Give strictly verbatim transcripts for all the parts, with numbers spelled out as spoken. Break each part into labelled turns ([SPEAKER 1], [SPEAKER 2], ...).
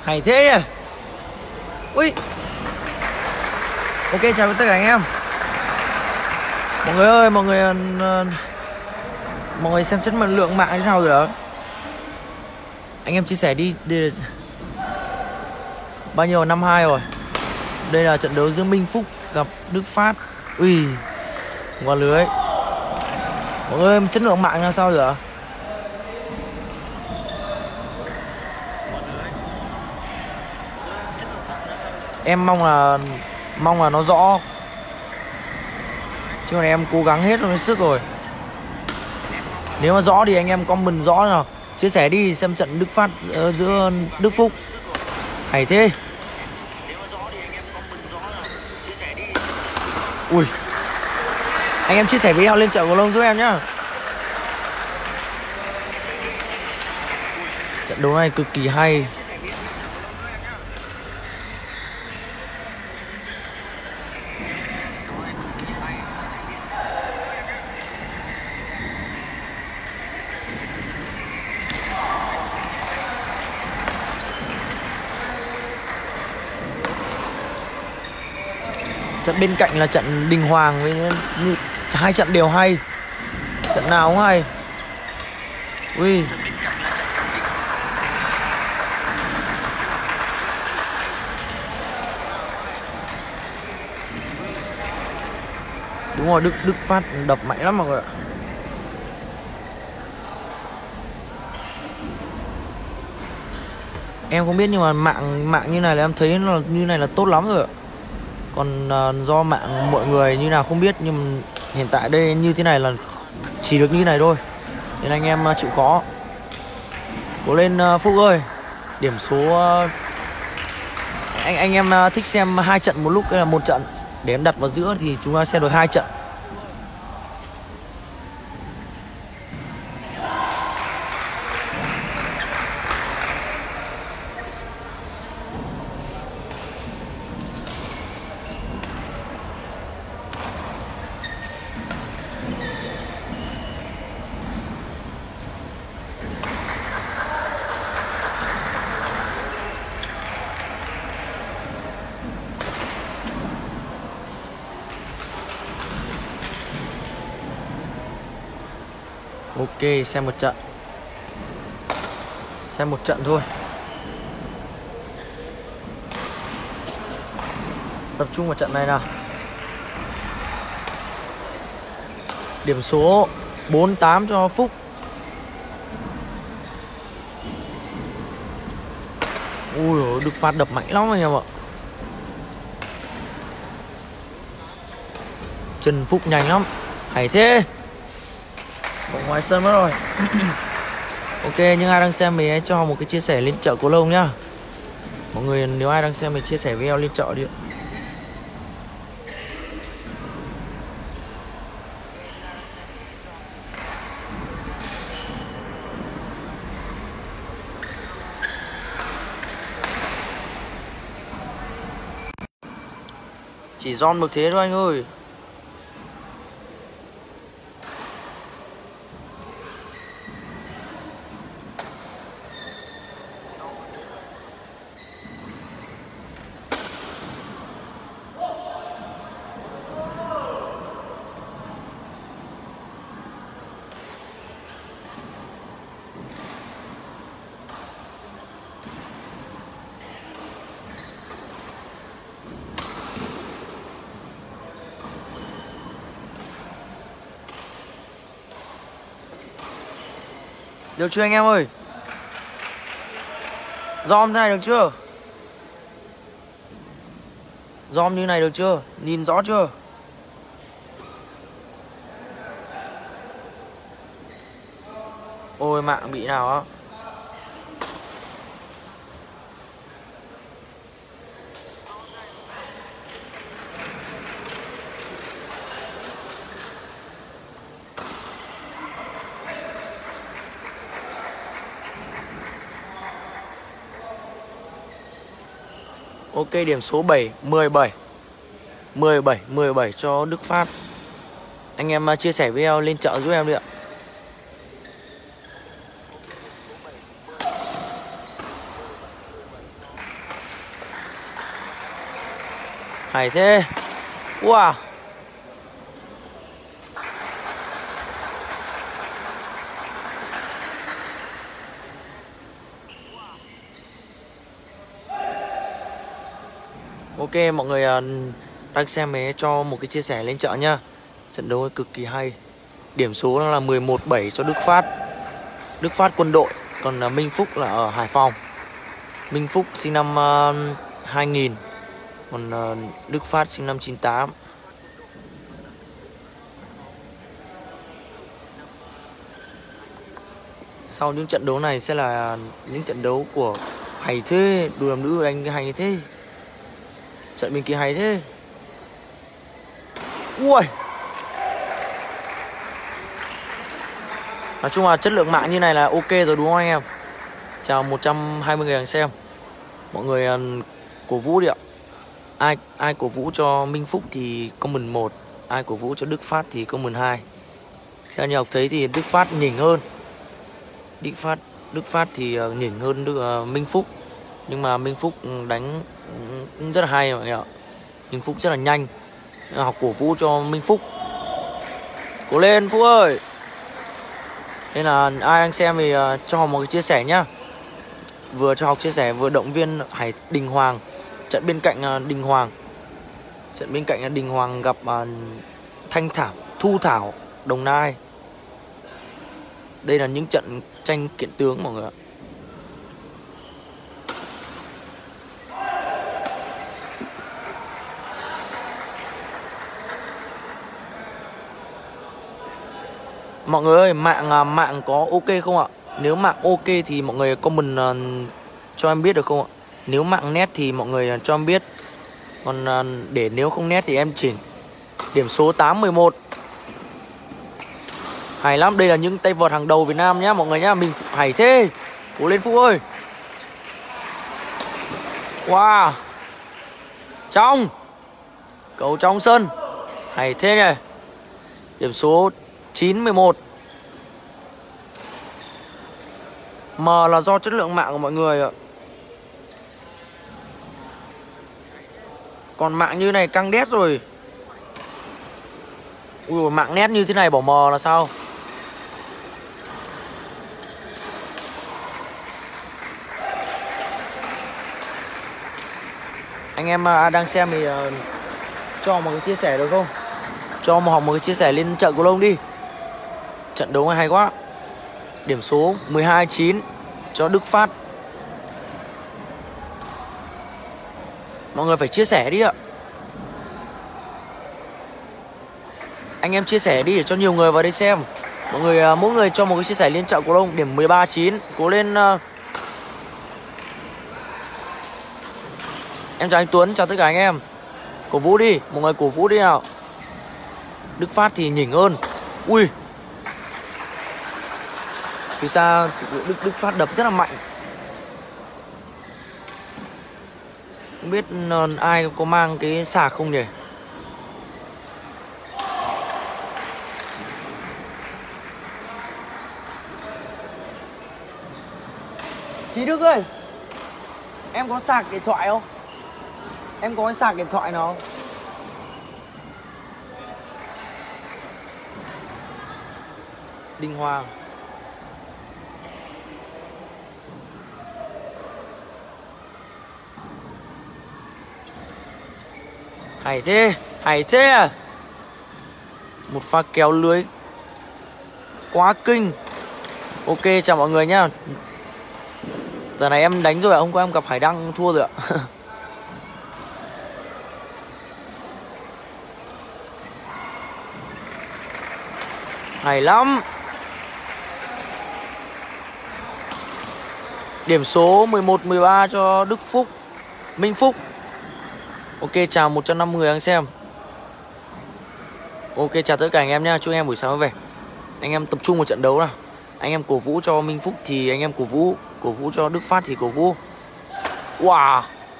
[SPEAKER 1] Hay thế nhỉ. Ui. Ok, chào tất cả anh em. Mọi người ơi, mọi người uh, mọi người xem chất lượng mạng thế nào rồi đó. Anh em chia sẻ đi, đi. Bao nhiêu năm hai rồi. Đây là trận đấu giữa Minh Phúc gặp Đức Phát. Ui, qua lưới. Mọi người ơi, chất lượng mạng làm sao rồi ạ? Em mong là mong là nó rõ, chứ còn em cố gắng hết rồi sức rồi. Nếu mà rõ thì anh em comment rõ nào, chia sẻ đi xem trận Đức Phát uh, giữa Đức Phúc. Hay thế. Ui, anh em chia sẻ video lên chợ Cầu Lông giúp em nhá. Trận đấu này cực kỳ hay. Trận bên cạnh là trận Đình Hoàng với như, hai trận đều hay. Trận nào cũng hay. Ui. Đúng rồi, Đức Đức Phát đập mạnh lắm mọi người ạ. Em không biết nhưng mà mạng mạng như này là em thấy nó như này là tốt lắm rồi ạ. Còn uh, do mạng mọi người như nào không biết, nhưng hiện tại đây như thế này là chỉ được như này thôi, nên anh em uh, chịu khó. Cố lên uh, Phúc ơi. Điểm số uh, anh anh em uh, thích xem hai trận một lúc hay là một trận, để em đặt vào giữa thì chúng ta xem được hai trận. Ok, xem một trận. Xem một trận thôi. Tập trung vào trận này nào. Điểm số bốn tám cho Phúc. Ui dồi, Đức Phát đập mạnh lắm anh em ạ. Chân Phúc nhanh lắm. Hay thế. Ở ngoài sân mất rồi. Ok, nhưng ai đang xem mình hãy cho một cái chia sẻ lên chợ Cầu Lông nhá. Mọi người nếu ai đang xem mình chia sẻ video lên chợ đi. Chỉ giòn được thế thôi anh ơi. Được chưa anh em ơi? Dòm thế này được chưa? Dòm như này được chưa? Nhìn rõ chưa? Ôi mạng bị nào á? Ok, điểm số bảy mười bảy. mười bảy mười bảy cho Đức Phát. Anh em chia sẻ video lên chợ giúp em đi ạ. Hay thế. Wow. Ok, mọi người đang xem mới cho một cái chia sẻ lên chợ nhá. Trận đấu cực kỳ hay. Điểm số nó là mười một bảy cho Đức Phát. Đức Phát Quân đội. Còn Minh Phúc là ở Hải Phòng. Minh Phúc sinh năm uh, hai nghìn. Còn uh, Đức Phát sinh năm chín tám. Sau những trận đấu này sẽ là những trận đấu của hay thế. Đôi nam nữ đánh hay thế. Trận bên kia hay thế. Ui. Nói chung là chất lượng mạng như này là ok rồi đúng không anh em? Chào một trăm hai mươi người đang xem. Mọi người uh, cổ vũ đi ạ. Ai ai cổ vũ cho Minh Phúc thì comment một, ai cổ vũ cho Đức Phát thì comment hai. Theo như học thấy thì Đức Phát nhỉnh hơn. Đức Phát Đức Phát thì uh, nhỉnh hơn Đức, uh, Minh Phúc. Nhưng mà Minh Phúc đánh cũng rất là hay mọi người ạ. Minh Phúc rất là nhanh. Học cổ vũ cho Minh Phúc. Cố lên Phúc ơi. Nên là ai đang xem thì uh, cho học một cái chia sẻ nhá. Vừa cho học chia sẻ vừa động viên Hải Đình Hoàng. Trận bên cạnh uh, Đình Hoàng. Trận bên cạnh uh, Đình Hoàng gặp uh, Thanh Thảo, Thu Thảo, Đồng Nai. Đây là những trận tranh kiện tướng mọi người ạ. Mọi người ơi, mạng mạng có ok không ạ? Nếu mạng ok thì mọi người comment uh, cho em biết được không ạ? Nếu mạng nét thì mọi người cho em biết. Còn uh, để nếu không nét thì em chỉnh. Điểm số tám mười một. Hay lắm, đây là những tay vợt hàng đầu Việt Nam nhá mọi người nhá. Mình hay thế. Cố lên Phúc ơi. Wow. Trong. Cầu trong sân. Hay thế nhỉ. Điểm số chín mười một. M là do chất lượng mạng của mọi người ạ. Còn mạng như này căng đét rồi. Ui, mạng nét như thế này bỏ mờ là sao? Anh em đang xem thì uh, cho một cái chia sẻ được không? Cho một một cái chia sẻ lên chợ Cầu Lông đi. Trận đấu này hay quá. Điểm số mười hai chín cho Đức Phát. Mọi người phải chia sẻ đi ạ. Anh em chia sẻ đi để cho nhiều người vào đây xem. Mọi người mỗi người cho một cái chia sẻ lên chợ Cầu Lông. Điểm mười ba chín. Cố lên. uh... Em chào anh Tuấn, chào tất cả anh em. Cổ vũ đi, mọi người cổ vũ đi nào. Đức Phát thì nhỉnh hơn. Ui. Phía xa Đức, Đức Phát đập rất là mạnh. Không biết uh, ai có mang cái sạc không nhỉ? Chí Đức ơi, em có sạc điện thoại không? Em có cái sạc điện thoại nào không? Đình Hoàng. Hay thế, hay thế à. Một pha kéo lưới quá kinh. Ok, chào mọi người nhá. Giờ này em đánh rồi ạ, hôm qua em gặp Hải Đăng thua rồi ạ. Hay lắm. Điểm số mười một mười ba cho Đức Phúc, Minh Phúc. Ok, chào một trăm năm mươi người đang xem. Ok, chào tất cả anh em nha. Chúc anh em buổi sáng vui vẻ. Anh em tập trung vào trận đấu nào. Anh em cổ vũ cho Minh Phúc thì anh em cổ vũ, cổ vũ cho Đức Phát thì cổ vũ. Wow.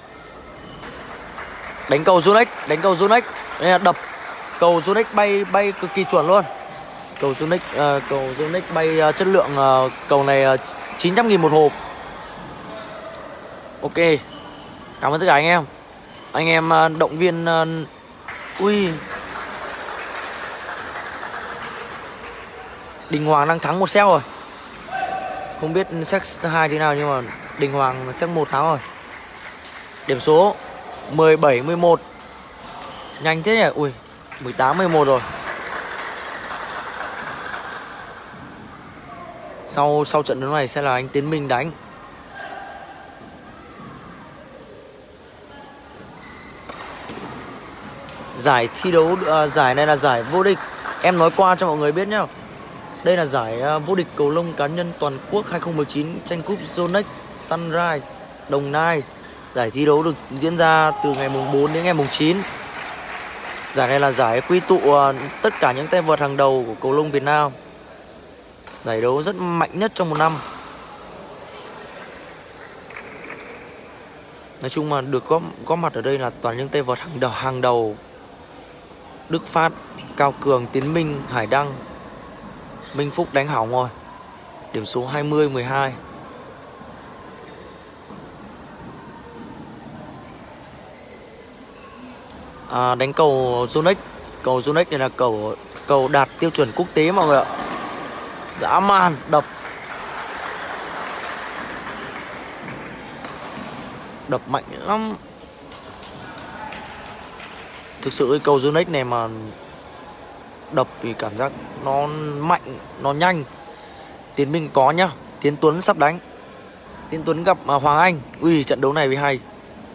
[SPEAKER 1] Đánh cầu Yonex, đánh cầu Yonex. Đây là đập. Cầu Yonex bay bay cực kỳ chuẩn luôn. Cầu Yonex uh, cầu Yonex bay uh, chất lượng uh, cầu này uh, chín trăm nghìn một hộp. Ok. Cảm ơn tất cả anh em. Anh em động viên. Ui, Đình Hoàng đang thắng một set rồi. Không biết set hai thế nào nhưng mà Đình Hoàng set một thắng rồi. Điểm số mười bảy mười một. Nhanh thế nhỉ. Ui, mười tám mười một rồi. Sau sau trận đấu này sẽ là anh Tiến Minh đánh. Giải thi đấu uh, giải này là giải vô địch. Em nói qua cho mọi người biết nhá. Đây là giải uh, vô địch cầu lông cá nhân toàn quốc hai không một chín tranh cúp Yonex Sunrise Đồng Nai. Giải thi đấu được diễn ra từ ngày mùng bốn đến ngày mùng chín. Giải này là giải quy tụ uh, tất cả những tay vợt hàng đầu của cầu lông Việt Nam. Giải đấu rất mạnh nhất trong một năm. Nói chung mà được có có mặt ở đây là toàn những tay vợt hàng đầu hàng đầu. Đức Phát, Cao Cường, Tiến Minh, Hải Đăng. Minh Phúc đánh hỏng rồi. Điểm số hai mươi mười hai. À, đánh cầu Yonex. Cầu Yonex này là cầu cầu đạt tiêu chuẩn quốc tế mọi người ạ. Dã man đập. Đập mạnh lắm. Thực sự cái cầu Yonex này mà đập thì cảm giác nó mạnh, nó nhanh. Tiến Minh có nhá. Tiến Tuấn sắp đánh. Tiến Tuấn gặp Hoàng Anh. Ui, trận đấu này bị hay.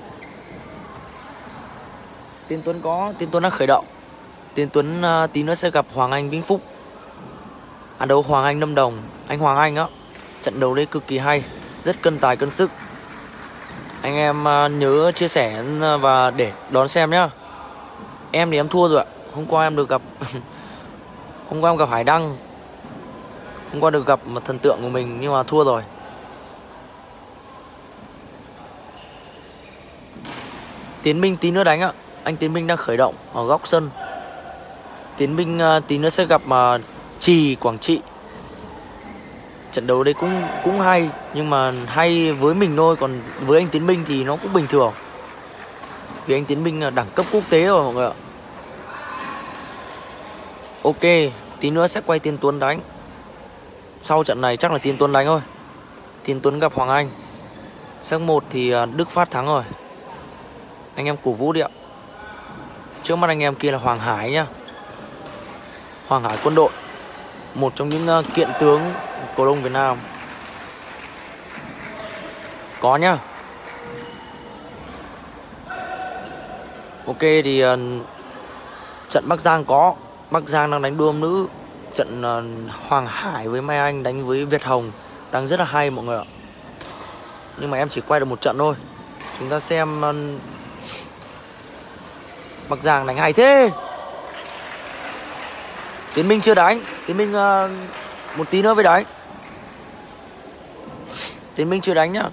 [SPEAKER 1] Tiến Tuấn có, Tiến Tuấn đang khởi động. Tiến Tuấn uh, tí nữa sẽ gặp Hoàng Anh Vĩnh Phúc. À đấu Hoàng Anh Lâm Đồng. Anh Hoàng Anh á. Trận đấu đấy cực kỳ hay. Rất cân tài cân sức. Anh em uh, nhớ chia sẻ và để đón xem nhá. Em thì em thua rồi ạ. Hôm qua em được gặp Hôm qua em gặp Hải Đăng. Hôm qua được gặp một thần tượng của mình nhưng mà thua rồi. Tiến Minh tí nữa đánh ạ. Anh Tiến Minh đang khởi động ở góc sân. Tiến Minh uh, tí nữa sẽ gặp uh, Trì Quảng Trị. Trận đấu đấy cũng cũng hay nhưng mà hay với mình thôi, còn với anh Tiến Minh thì nó cũng bình thường. Vì anh Tiến Minh là đẳng cấp quốc tế rồi mọi người ạ. Ok, tí nữa sẽ quay Tiến Tuấn đánh. Sau trận này chắc là Tiến Tuấn đánh thôi. Tiến Tuấn gặp Hoàng Anh. Set một thì Đức Phát thắng rồi. Anh em cổ vũ đi ạ. Trước mắt anh em kia là Hoàng Hải nhá. Hoàng Hải Quân đội, một trong những kiện tướng cầu lông Việt Nam. Có nhá. Ok thì uh, trận Bắc Giang có. Bắc Giang đang đánh đua nữ. Trận uh, Hoàng Hải với Mai Anh đánh với Việt Hồng đang rất là hay mọi người ạ. Nhưng mà em chỉ quay được một trận thôi. Chúng ta xem uh, Bắc Giang đánh hay thế. Tiến Minh chưa đánh. Tiến Minh uh, một tí nữa mới đánh. Tiến Minh chưa đánh nhá.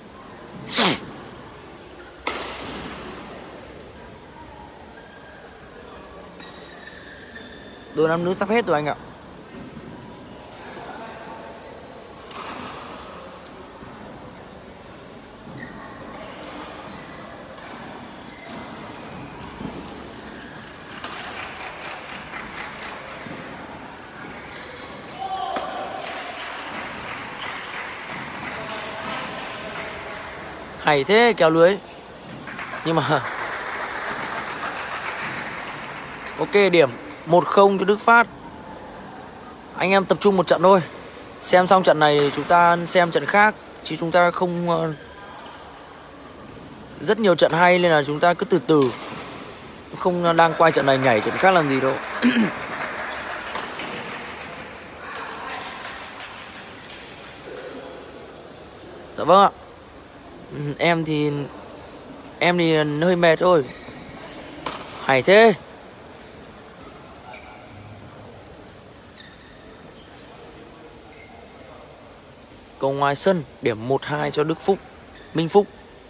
[SPEAKER 1] Đôi nam nữ sắp hết rồi anh ạ. Hay thế, kéo lưới. Nhưng mà ok, điểm một không cho Đức Phát. Anh em tập trung một trận thôi. Xem xong trận này chúng ta xem trận khác. Chứ chúng ta không uh, rất nhiều trận hay nên là chúng ta cứ từ từ. Không đang quay trận này nhảy trận khác làm gì đâu. Dạ vâng ạ. Em thì Em thì hơi mệt thôi. Hay thế. Cầu ngoài sân, điểm một hai cho Đức Phúc Minh Phúc.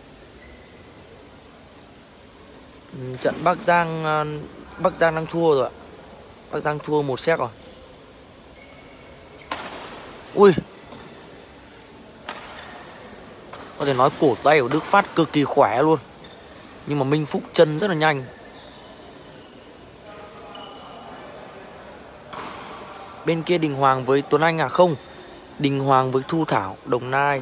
[SPEAKER 1] Trận Bắc Giang Bắc Giang đang thua rồi ạ. Bắc Giang thua một set rồi. Ui, có thể nói cổ tay của Đức Phát cực kỳ khỏe luôn. Nhưng mà Minh Phúc chân rất là nhanh. Bên kia Đình Hoàng với Tuấn Anh à? Không, Đình Hoàng với Thu Thảo, Đồng Nai.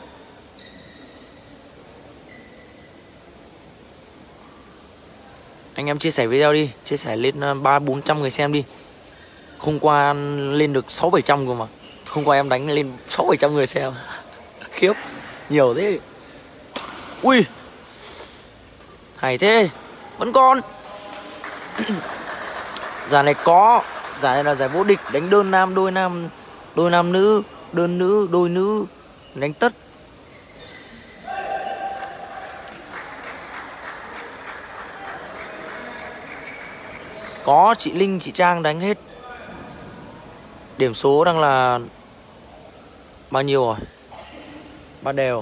[SPEAKER 1] Anh em chia sẻ video đi, chia sẻ lên ba bốn trăm người xem đi. Hôm qua lên được sáu bảy trăm cơ mà. Hôm qua em đánh lên sáu bảy trăm người xem. Khiếp, nhiều thế. Ui, hay thế. Vẫn còn. Giải này có. Giải này là giải vô địch. Đánh đơn nam, đôi nam, đôi nam nữ, đơn nữ, đôi nữ. Đánh tất. Có, chị Linh, chị Trang đánh hết. Điểm số đang là bao nhiêu rồi? Ba đều.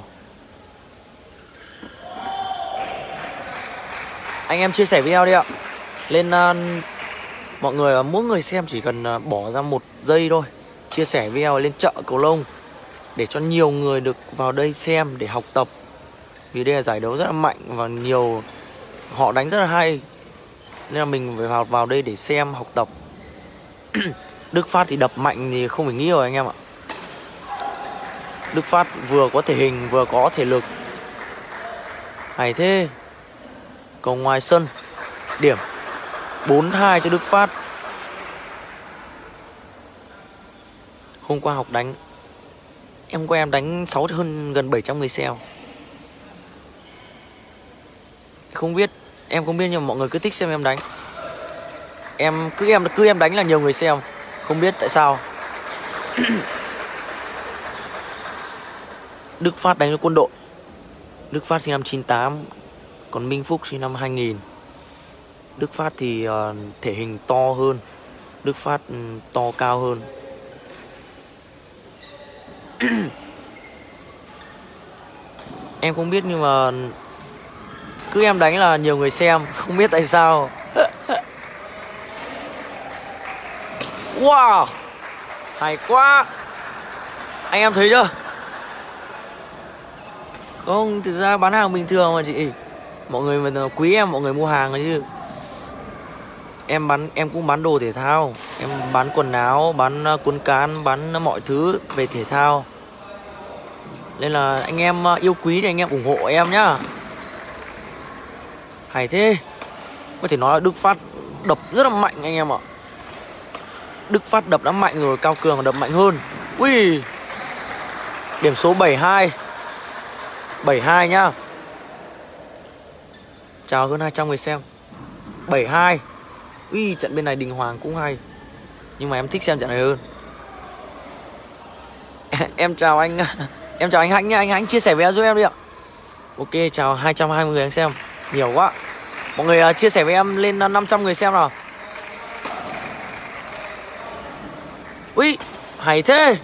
[SPEAKER 1] Anh em chia sẻ video đi ạ. Lên uh, mọi người, mỗi người xem chỉ cần uh, bỏ ra một giây thôi. Chia sẻ video lên chợ cầu lông để cho nhiều người được vào đây xem để học tập. Vì đây là giải đấu rất là mạnh và nhiều họ đánh rất là hay. Nên là mình phải vào vào đây để xem, học tập. Đức Phát thì đập mạnh thì không phải nghĩ rồi anh em ạ. Đức Phát vừa có thể hình vừa có thể lực. Hay thế. Cầu ngoài sân. Điểm bốn hai cho Đức Phát. Hôm qua học đánh, em qua em đánh sáu hơn gần bảy trăm người xem. Không biết, em không biết nhưng mà mọi người cứ thích xem em đánh. Em cứ em cứ em đánh là nhiều người xem. Không biết tại sao. Đức Phát đánh với Quân Đội. Đức Phát sinh năm chín tám, còn Minh Phúc sinh năm hai nghìn. Đức Phát thì uh, thể hình to hơn. Đức Phát um, to cao hơn. Em không biết nhưng mà cứ em đánh là nhiều người xem. Không biết tại sao. Wow, hay quá. Anh em thấy chưa? Không, thực ra bán hàng bình thường mà chị. Mọi người mà quý em, mọi người mua hàng rồi chứ. Em bán, em cũng bán đồ thể thao. Em bán quần áo, bán cuốn cán, bán mọi thứ về thể thao. Nên là anh em yêu quý thì anh em ủng hộ em nhá. Hay thế. Có thể nói là Đức Phát đập rất là mạnh anh em ạ. Đức Phát đập đã mạnh rồi, Cao Cường đập mạnh hơn. Ui, điểm số bảy hai. bảy hai nhá. Chào hơn hai trăm người xem. Bảy hai. Ui, trận bên này Đình Hoàng cũng hay. Nhưng mà em thích xem trận này hơn. Em chào anh. Em chào anh Hạnh nha. Anh Hạnh chia sẻ video giúp em đi ạ. Ok, chào hai trăm hai mươi người đang xem. Nhiều quá. Mọi người uh, chia sẻ với em lên uh, năm trăm người xem nào. Ui, hay thế.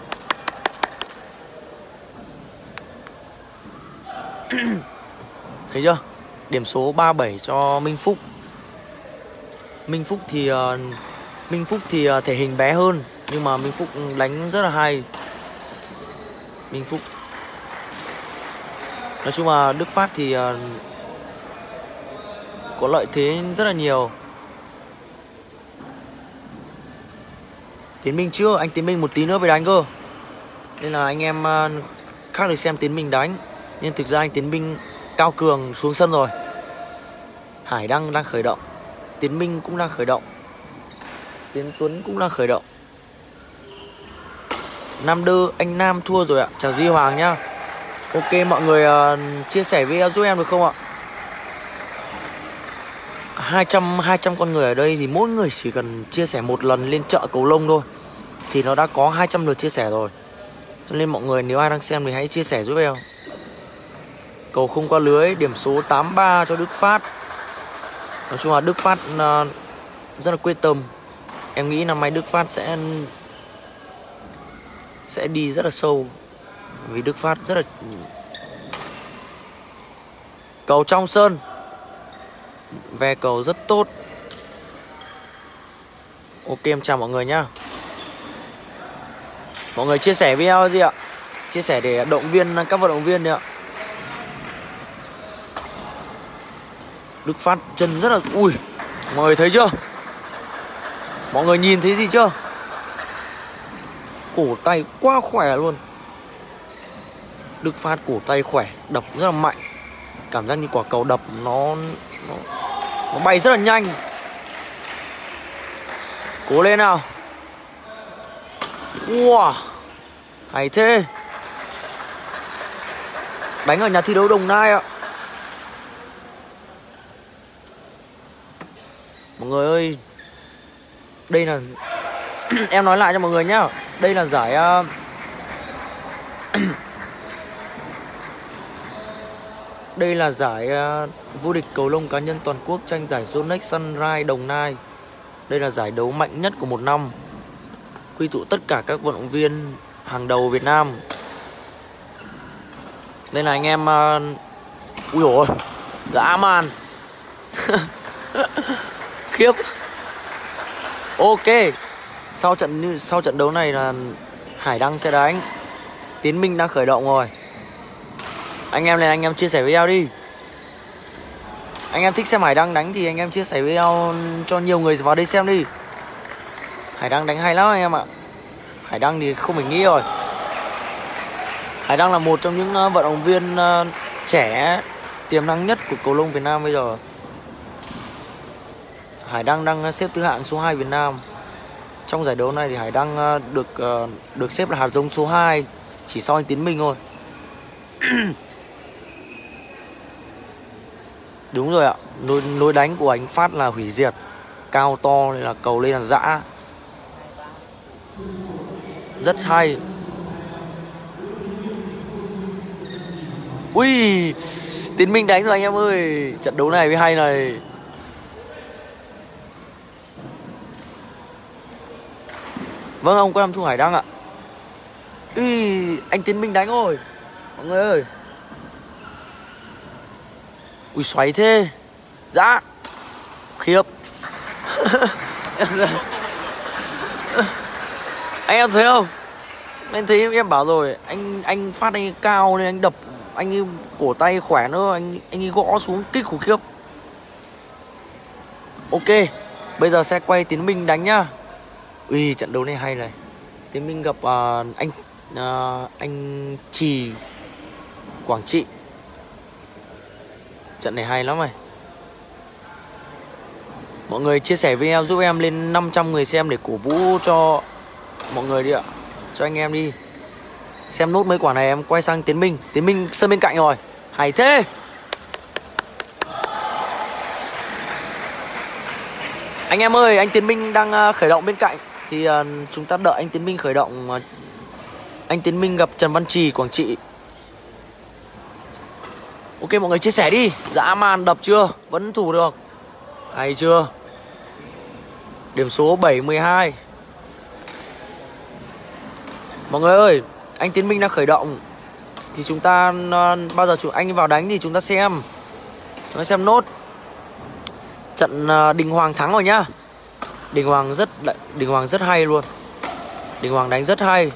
[SPEAKER 1] Thấy chưa? Điểm số ba bảy cho Minh Phúc. Minh Phúc thì uh, Minh Phúc thì uh, thể hình bé hơn, nhưng mà Minh Phúc đánh rất là hay. Minh Phúc. Nói chung là Đức Phát thì uh, có lợi thế rất là nhiều. Tiến Minh chưa? Anh Tiến Minh một tí nữa phải đánh cơ. Nên là anh em uh, khác được xem Tiến Minh đánh. Nhưng thực ra anh Tiến Minh, Cao Cường xuống sân rồi. Hải Đăng đang khởi động. Tiến Minh cũng đang khởi động. Tiến Tuấn cũng đang khởi động. Nam Đơ, anh Nam thua rồi ạ. Chào Duy Hoàng nhá. Ok, mọi người uh, chia sẻ video giúp em được không ạ? hai trăm, hai trăm con người ở đây thì mỗi người chỉ cần chia sẻ một lần lên chợ cầu lông thôi thì nó đã có hai trăm lượt chia sẻ rồi. Cho nên mọi người nếu ai đang xem thì hãy chia sẻ giúp em. Cầu không qua lưới, điểm số tám ba cho Đức Phát. Nói chung là Đức Phát uh, rất là quyết tâm. Em nghĩ năm nay Đức Phát sẽ sẽ đi rất là sâu. Vì Đức Phát rất là... Cầu trong sân. Ve cầu rất tốt. Ok, em chào mọi người nhá. Mọi người chia sẻ video gì ạ? Chia sẻ để động viên các vận động viên đi ạ. Đức Phát chân rất là... Ui, mọi người thấy chưa? Mọi người nhìn thấy gì chưa? Cổ tay quá khỏe luôn. Đức Phát cổ tay khỏe, đập rất là mạnh. Cảm giác như quả cầu đập nó nó, nó bay rất là nhanh. Cố lên nào. Wow, hay thế. Đánh ở nhà thi đấu Đồng Nai ạ. Mọi người ơi, đây là em nói lại cho mọi người nhá. Đây là giải uh... đây là giải uh, vô địch cầu lông cá nhân toàn quốc, tranh giải Yonex Sunrise Đồng Nai. Đây là giải đấu mạnh nhất của một năm, quy tụ tất cả các vận động viên hàng đầu Việt Nam. Đây là anh em uh... ui dồi, dã man. Khiếp. Ok, sau trận sau trận đấu này là Hải Đăng sẽ đánh. Tiến Minh đang khởi động rồi. Anh em này, anh em chia sẻ video đi. Anh em thích xem Hải Đăng đánh thì anh em chia sẻ video cho nhiều người vào đây xem đi. Hải Đăng đánh hay lắm anh em ạ. Hải Đăng thì không phải nghĩ rồi. Hải Đăng là một trong những vận động viên trẻ tiềm năng nhất của cầu lông Việt Nam bây giờ. Hải Đăng đang xếp thứ hạng số hai Việt Nam. Trong giải đấu này thì Hải Đăng được được xếp là hạt giống số hai, chỉ sau anh Tiến Minh thôi. Đúng rồi ạ, lối, lối đánh của anh Phát là hủy diệt, cao to nên là cầu lên là dã. Rất hay. Ui, Tiến Minh đánh rồi anh em ơi. Trận đấu này mới hay này. Vâng, ông có em Thu Hải Đăng ạ. Ui, anh Tiến Minh đánh rồi mọi người ơi. Ui, xoáy thế. Dạ. Khiếp. Anh em thấy không? Anh thấy em bảo rồi, anh anh Phát anh ấy cao nên anh đập, anh ấy cổ tay khỏe nữa, anh anh ấy gõ xuống kích khủng khiếp. Ok, bây giờ sẽ quay Tiến Minh đánh nhá. Ui, trận đấu này hay này. Tiến Minh gặp uh, anh uh, anh Trì Quảng Trị. Trận này hay lắm này. Mọi người chia sẻ video giúp em lên năm trăm người xem để cổ vũ cho mọi người đi ạ. Cho anh em đi. Xem nốt mấy quả này em quay sang Tiến Minh. Tiến Minh sân bên cạnh rồi. Hay thế. Anh em ơi, anh Tiến Minh đang khởi động bên cạnh. Thì uh, chúng ta đợi anh Tiến Minh khởi động. uh, Anh Tiến Minh gặp Trần Văn Trì Quảng Trị. Ok, mọi người chia sẻ đi. Dã man, đập chưa? Vẫn thủ được. Hay chưa? Điểm số bảy mười hai. Mọi người ơi, anh Tiến Minh đang khởi động. Thì chúng ta uh, bao giờ chúng anh vào đánh thì chúng ta xem. Chúng ta xem nốt. Trận uh, Đình Hoàng thắng rồi nhá. Đình Hoàng rất Đình Hoàng rất hay luôn. Đình Hoàng đánh rất hay.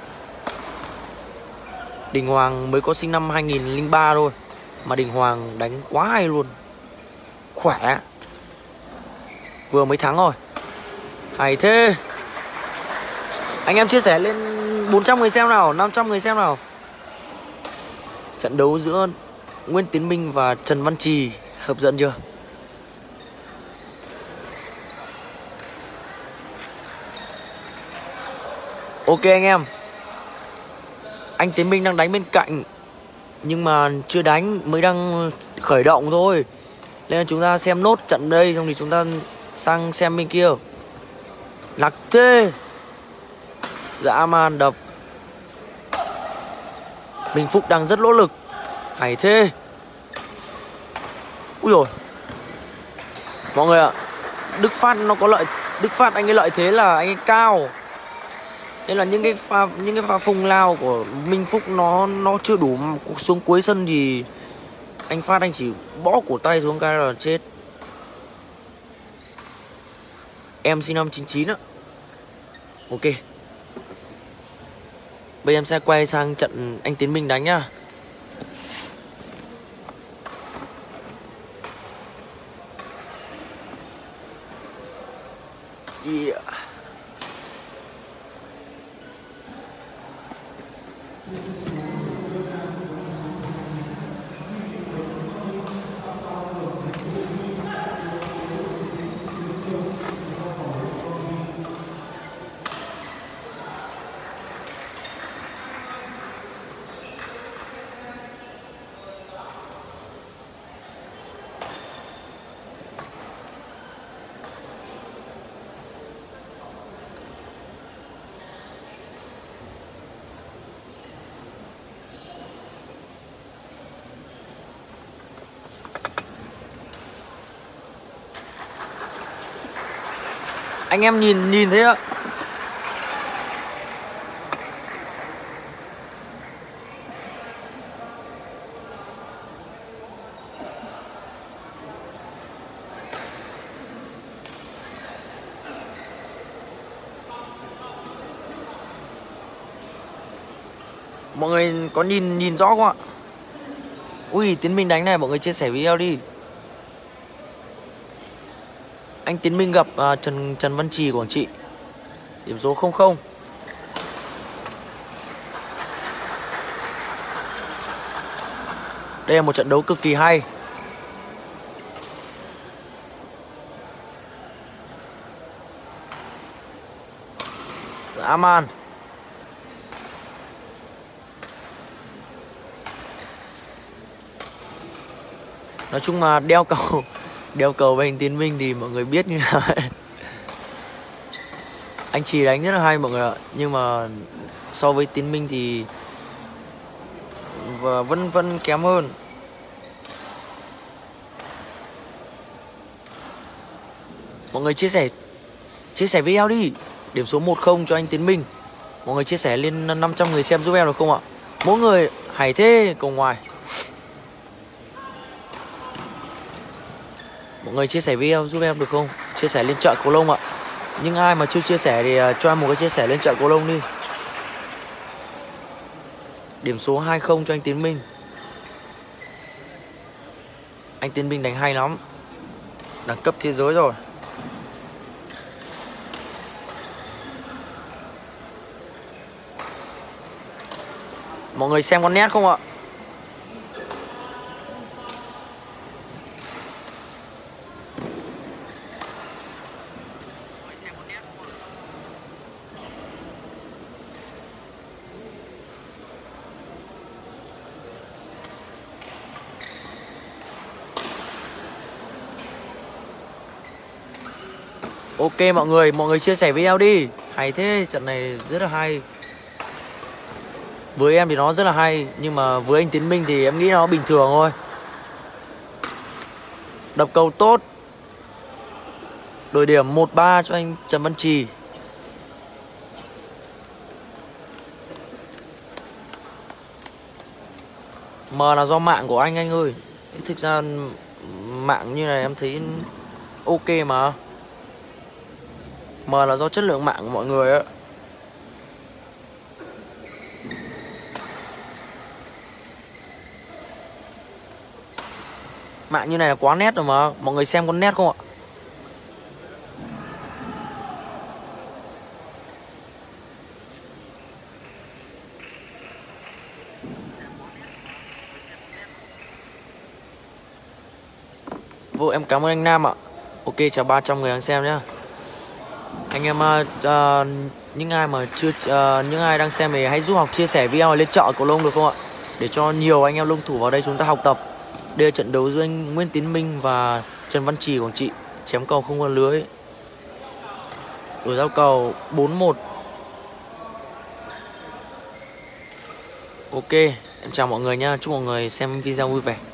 [SPEAKER 1] Đình Hoàng mới có sinh năm hai nghìn lẻ ba thôi mà Đình Hoàng đánh quá hay luôn. Khỏe. Vừa mới thắng rồi. Hay thế. Anh em chia sẻ lên bốn trăm người xem nào, năm trăm người xem nào. Trận đấu giữa Nguyễn Tiến Minh và Trần Văn Trì hấp dẫn chưa? Ok anh em. Anh Tiến Minh đang đánh bên cạnh nhưng mà chưa đánh, mới đang khởi động thôi. Nên là chúng ta xem nốt trận đây, xong thì chúng ta sang xem bên kia. Lạc thế. Dã man đập. Minh Phúc đang rất nỗ lực. Hay thế. Úi dồi. Mọi người ạ, Đức Phát nó có lợi. Đức Phát anh ấy lợi thế là anh ấy cao. Nên là những cái pha những cái pha phung lao của Minh Phúc nó nó chưa đủ, xuống cuối sân thì anh Phát anh chỉ bỏ cổ tay xuống cái là chết. Em sinh năm chín chín á. Ok. Bây giờ em sẽ quay sang trận anh Tiến Minh đánh nhá. Yeah. Anh em nhìn nhìn thấy ạ. Mọi người có nhìn nhìn rõ không ạ? Ui, Tiến Minh đánh này, mọi người chia sẻ video đi. Anh Tiến Minh gặp uh, Trần Trần Văn Trì Quảng Trị. Điểm số không không. Đây là một trận đấu cực kỳ hay. Aman. Nói chung là đeo cầu đeo cầu với anh Tiến Minh thì mọi người biết như nào. Anh Trì đánh rất là hay mọi người ạ, nhưng mà so với Tiến Minh thì và vẫn vẫn kém hơn. Mọi người chia sẻ chia sẻ video đi. Điểm số một không cho anh Tiến Minh. Mọi người chia sẻ lên năm trăm người xem giúp em được không ạ? Mỗi người hay thế cầu ngoài. Mọi người chia sẻ video giúp em được không? Chia sẻ lên chợ Cầu Lông ạ. Nhưng ai mà chưa chia sẻ thì cho em một cái chia sẻ lên chợ Cầu Lông đi. Điểm số hai không cho anh Tiến Minh. Anh Tiến Minh đánh hay lắm. Đẳng cấp thế giới rồi. Mọi người xem con nét không ạ? Ok mọi người, mọi người chia sẻ video đi. Hay thế, trận này rất là hay. Với em thì nó rất là hay, nhưng mà với anh Tiến Minh thì em nghĩ nó bình thường thôi. Đập cầu tốt. Đổi điểm một ba cho anh Trần Văn Trì. Mà là do mạng của anh anh ơi. Thực ra mạng như này em thấy ok mà. Mà là do chất lượng mạng của mọi người á. Mạng như này là quá nét rồi mà. Mọi người xem con nét không ạ? Vô em cảm ơn anh Nam ạ. Ok, chào ba trăm người đang xem nhá. Anh em uh, những ai mà chưa uh, những ai đang xem thì hãy giúp học chia sẻ video lên chợ Cầu Lông được không ạ? Để cho nhiều anh em lông thủ vào đây chúng ta học tập. Đây là trận đấu giữa anh Nguyễn Tiến Minh và Trần Văn Trì Quảng Trị. Chém cầu không qua lưới. Đổi giao cầu bốn một. Ok, em chào mọi người nha. Chúc mọi người xem video vui vẻ.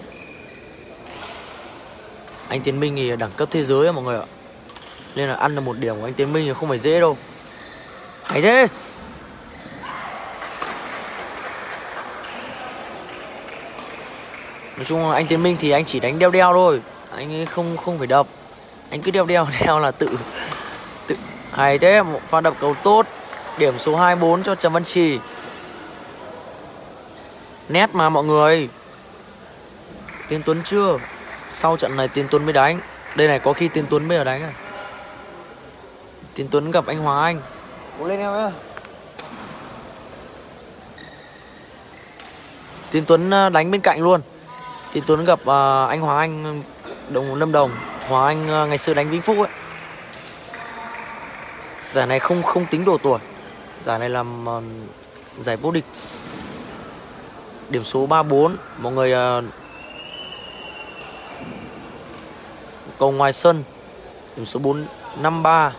[SPEAKER 1] Anh Tiến Minh thì đẳng cấp thế giới á mọi người ạ. Nên là ăn được một điểm của anh Tiến Minh thì không phải dễ đâu. Hay thế. Nói chung là anh Tiến Minh thì anh chỉ đánh đeo đeo thôi. Anh ấy không không phải đập. Anh cứ đeo đeo đeo là tự tự hay thế. Một pha đập cầu tốt. Điểm số hai bốn cho Trần Văn Trì. Nét mà mọi người. Tiến Tuấn chưa? Sau trận này Tiến Tuấn mới đánh. Đây này có khi Tiến Tuấn mới ở đánh à. Tiến Tuấn gặp anh Hoàng Anh. Cố lên em nhá. Tiến Tuấn đánh bên cạnh luôn. Tiến Tuấn gặp uh, anh Hoàng Anh Đồng Lâm Đồng. Hoàng Anh uh, ngày xưa đánh Vĩnh Phúc ấy. Giải này không không tính độ tuổi. Giải này làm uh, giải vô địch. Điểm số ba bốn. Mọi người uh, cầu ngoài sân. Điểm số bốn năm ba.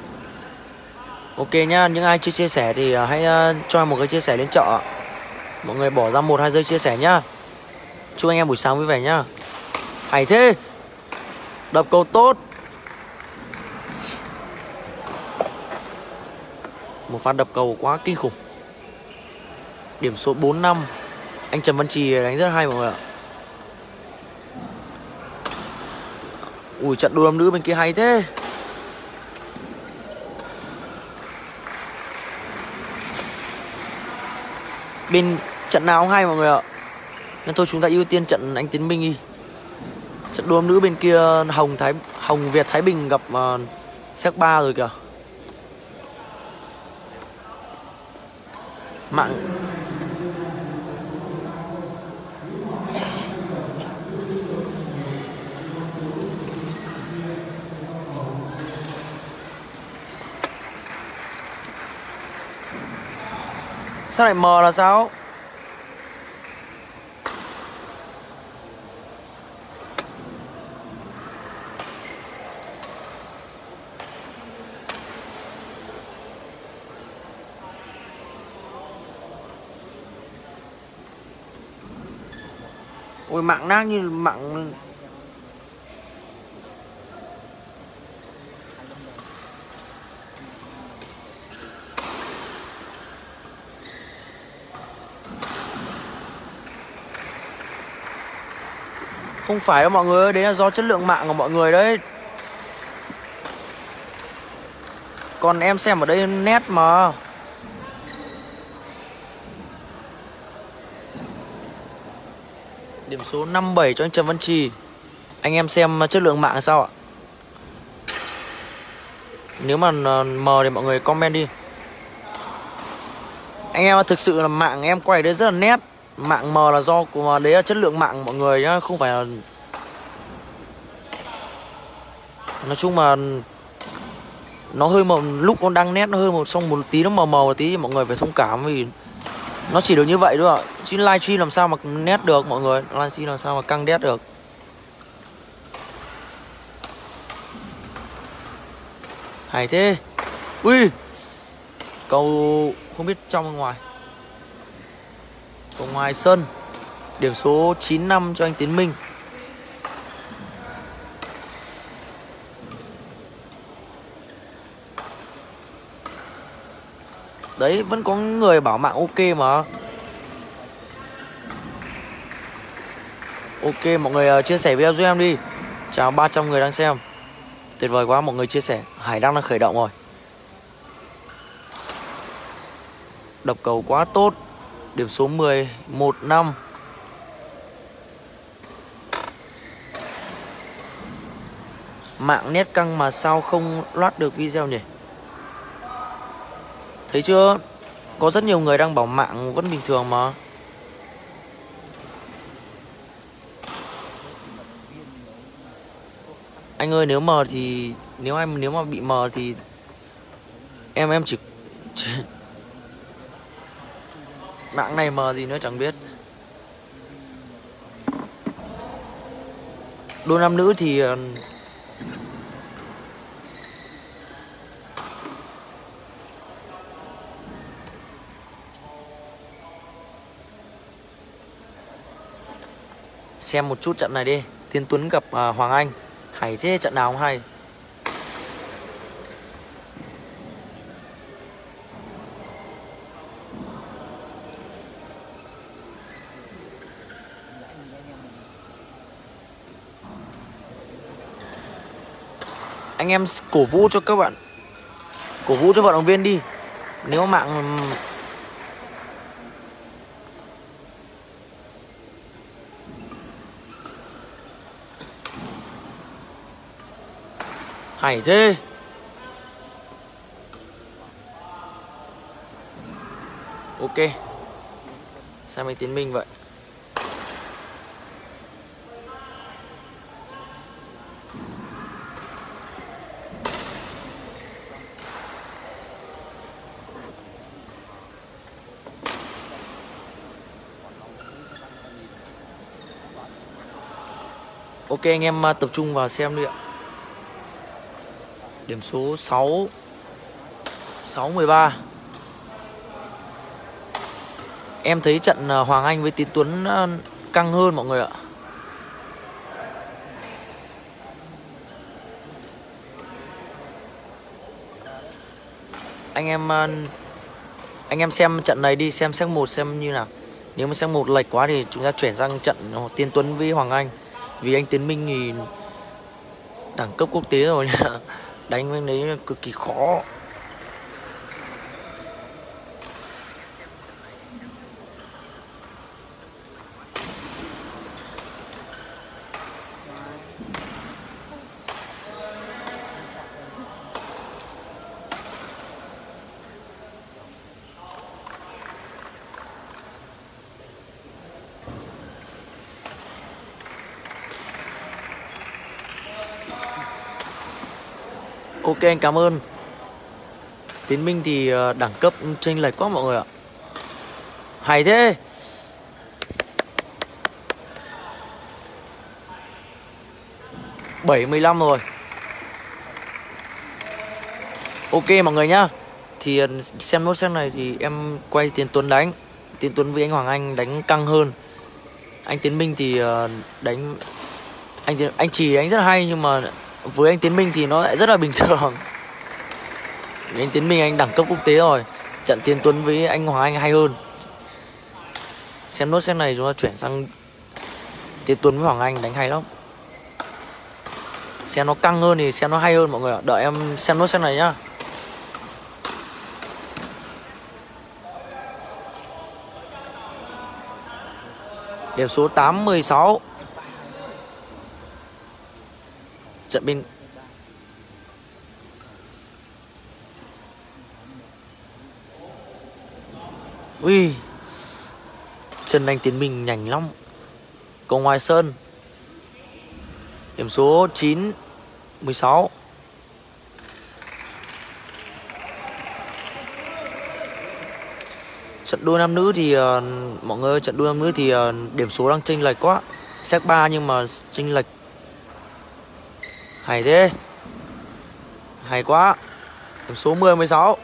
[SPEAKER 1] Ok nhá, những ai chưa chia sẻ thì uh, hãy uh, cho một cái chia sẻ lên chợ. Mọi người bỏ ra một hai giây chia sẻ nhá. Chúc anh em buổi sáng vui vẻ nhá. Hay thế. Đập cầu tốt. Một pha đập cầu quá kinh khủng. Điểm số bốn năm. Anh Trần Văn Trì đánh rất hay mọi người ạ. Ui, trận đôi nam nữ bên kia hay thế. Bên trận nào cũng hay mọi người ạ. Nên thôi chúng ta ưu tiên trận anh Tiến Minh đi. Trận đôi nam nữ bên kia Hồng Thái Hồng Việt Thái Bình gặp uh, Séc ba rồi kìa. Mạng sao lại mờ là sao? Ôi mạng nang như mạng. Không phải đâu mọi người ơi, đấy là do chất lượng mạng của mọi người đấy. Còn em xem ở đây nét mà. Điểm số năm bảy cho anh Trần Văn Trì. Anh em xem chất lượng mạng sao ạ? Nếu mà mờ thì mọi người comment đi. Anh em thực sự là mạng em quay đấy rất là nét. Mạng mờ là do của đấy là chất lượng mạng mọi người nhá, không phải là. Nói chung mà nó hơi màu, lúc con đăng nét nó hơi màu, xong một tí nó mờ mờ một tí thì mọi người phải thông cảm vì nó chỉ được như vậy thôi ạ. Chứ livestream làm sao mà nét được mọi người, livestream làm sao mà căng nét được. Hay thế. Ui, cầu không biết trong hay ngoài. Cầu ngoài sân. Điểm số chín năm cho anh Tiến Minh. Đấy, vẫn có người bảo mạng ok mà. Ok, mọi người uh, chia sẻ video giúp em đi. Chào ba trăm người đang xem. Tuyệt vời quá, mọi người chia sẻ. Hải Đăng đang khởi động rồi. Đập cầu quá tốt. Điểm số mười một năm. Mạng nét căng mà sao không loát được video nhỉ? Thấy chưa? Có rất nhiều người đang bảo mạng vẫn bình thường mà. Anh ơi, nếu mờ thì nếu em nếu mà bị mờ thì em em chỉ, chỉ... mạng này mờ gì nữa chẳng biết. Đôi nam nữ thì xem một chút trận này đi. Tiến Tuấn gặp uh, Hoàng Anh. Hay thế, trận nào không hay. Anh em cổ vũ cho các bạn, cổ vũ cho vận động viên đi. Nếu mạng hay thế. Ok. Xem anh Tiến Minh vậy. Ok anh em tập trung vào xem đi ạ. Điểm số sáu sáu mười ba. Em thấy trận Hoàng Anh với Tiến Tuấn căng hơn mọi người ạ. Anh em anh em xem trận này đi, xem set một xem như nào. Nếu mà set một lệch quá thì chúng ta chuyển sang trận Tiến Tuấn với Hoàng Anh. Vì anh Tiến Minh thì đẳng cấp quốc tế rồi nha. Đánh với đấy cực kỳ khó. Ok anh cảm ơn. Tiến Minh thì đẳng cấp chênh lệch quá mọi người ạ. Hay thế. bảy mươi lăm rồi. Ok mọi người nhá. Thì xem nốt xem này thì em quay Tiến Tuấn đánh. Tiến Tuấn với anh Hoàng Anh đánh căng hơn. Anh Tiến Minh thì đánh anh anh Trì đánh rất là hay, nhưng mà với anh Tiến Minh thì nó lại rất là bình thường. Anh Tiến Minh anh đẳng cấp quốc tế rồi. Trận Tiến Tuấn với anh Hoàng Anh hay hơn. Xem nốt xem này chúng ta chuyển sang Tiến Tuấn với Hoàng Anh đánh hay lắm. Xem nó căng hơn thì xem nó hay hơn mọi người ạ. Đợi em xem nốt xem này nhá. Điểm số tám mười sáu. Trận bên ui, chân anh Tiến Minh nhanh lắm. Cầu ngoài sân. Điểm số chín mười sáu. Trận đôi nam nữ thì uh, mọi người ơi, trận đôi nam nữ thì uh, điểm số đang chênh lệch quá. Set ba nhưng mà chênh lệch. Hay thế. Hay quá. Điểm số mười mười sáu.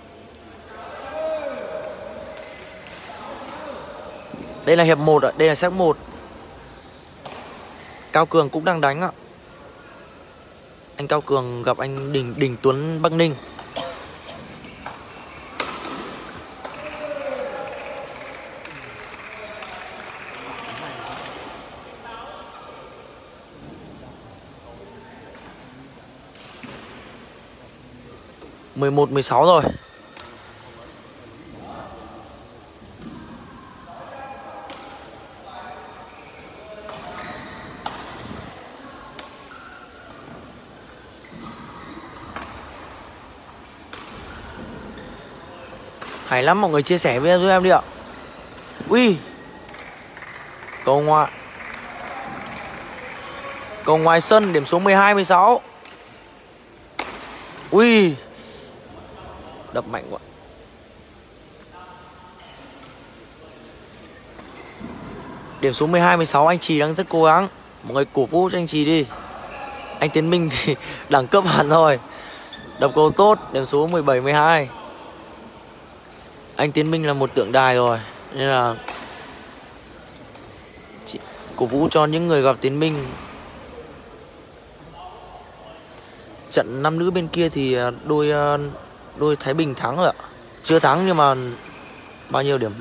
[SPEAKER 1] Đây là hiệp một ạ, đây là set một. Cao Cường cũng đang đánh ạ. Anh Cao Cường gặp anh Đình Đình Tuấn Bắc Ninh. mười một mười sáu rồi. Hay lắm, mọi người chia sẻ với em đi ạ. Ui, cầu ngoại. Cầu ngoài sân, điểm số mười hai mười sáu. Ui, đập mạnh quá. Điểm số mười hai mười sáu, anh Trì đang rất cố gắng. Mọi người cổ vũ cho anh Trì đi. Anh Tiến Minh thì đẳng cấp hẳn rồi. Đập cầu tốt, điểm số mười bảy mười hai. Anh Tiến Minh là một tượng đài rồi, nên là chị cổ vũ cho những người gặp Tiến Minh. Trận nam nữ bên kia thì đôi đôi Thái Bình thắng rồi ạ. Chưa thắng nhưng mà bao nhiêu điểm?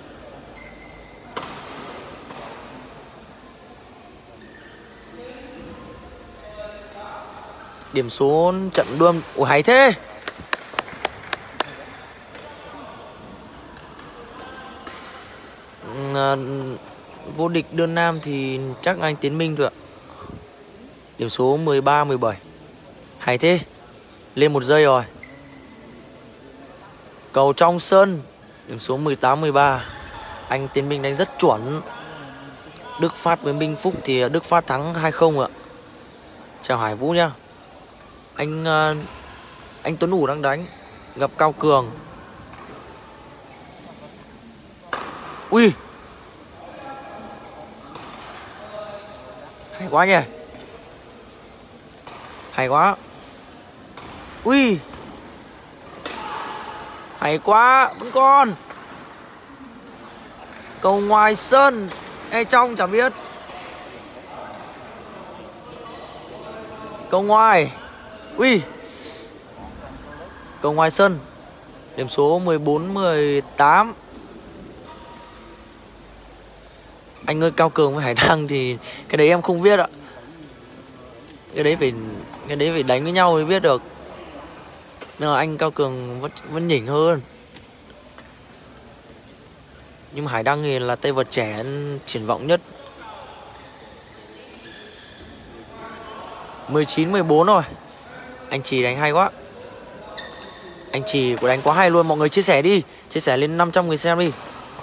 [SPEAKER 1] Điểm số trận đua. Ủa hay thế. À, vô địch đơn nam thì chắc anh Tiến Minh thôi ạ. Điểm số mười ba mười bảy. Hay thế. Lên một giây rồi. Cầu trong sân. Điểm số mười tám mười ba. Anh Tiến Minh đánh rất chuẩn. Đức Phát với Minh Phúc thì Đức Phát thắng hai không ạ. Chào Hải Vũ nhá. Anh uh, anh Tuấn Ủ đang đánh gặp Cao Cường. Ui, hay quá nhỉ. Hay quá. Ui, hay quá. Vẫn còn cầu ngoài sân hay trong chả biết. Cầu ngoài. Ui, cầu ngoài sân. Điểm số mười bốn mười tám. Anh ơi, Cao Cường với Hải Đăng thì cái đấy em không biết ạ. Cái đấy phải cái đấy phải đánh với nhau mới biết được. Nhưng mà anh Cao Cường vẫn vẫn nhỉnh hơn. Nhưng mà Hải Đăng thì là tay vợt trẻ triển vọng nhất. mười chín mười bốn rồi. Anh Trì đánh hay quá. Anh Trì của đánh quá hay luôn. Mọi người chia sẻ đi. Chia sẻ lên năm trăm người xem đi.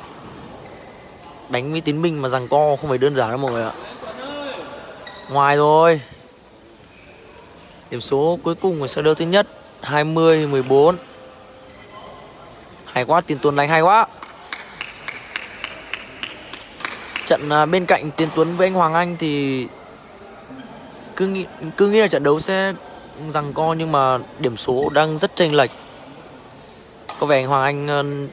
[SPEAKER 1] Đánh với Tiến Minh mà giằng co không phải đơn giản đâu mọi người ạ. Ngoài rồi. Điểm số cuối cùng của trận đấu thứ nhất hai mươi mười bốn. Hay quá, Tiến Tuấn đánh hay quá. Trận bên cạnh Tiến Tuấn với anh Hoàng Anh thì cứ nghĩ, cứ nghĩ là trận đấu sẽ giằng co, nhưng mà điểm số đang rất chênh lệch. Có vẻ anh Hoàng Anh,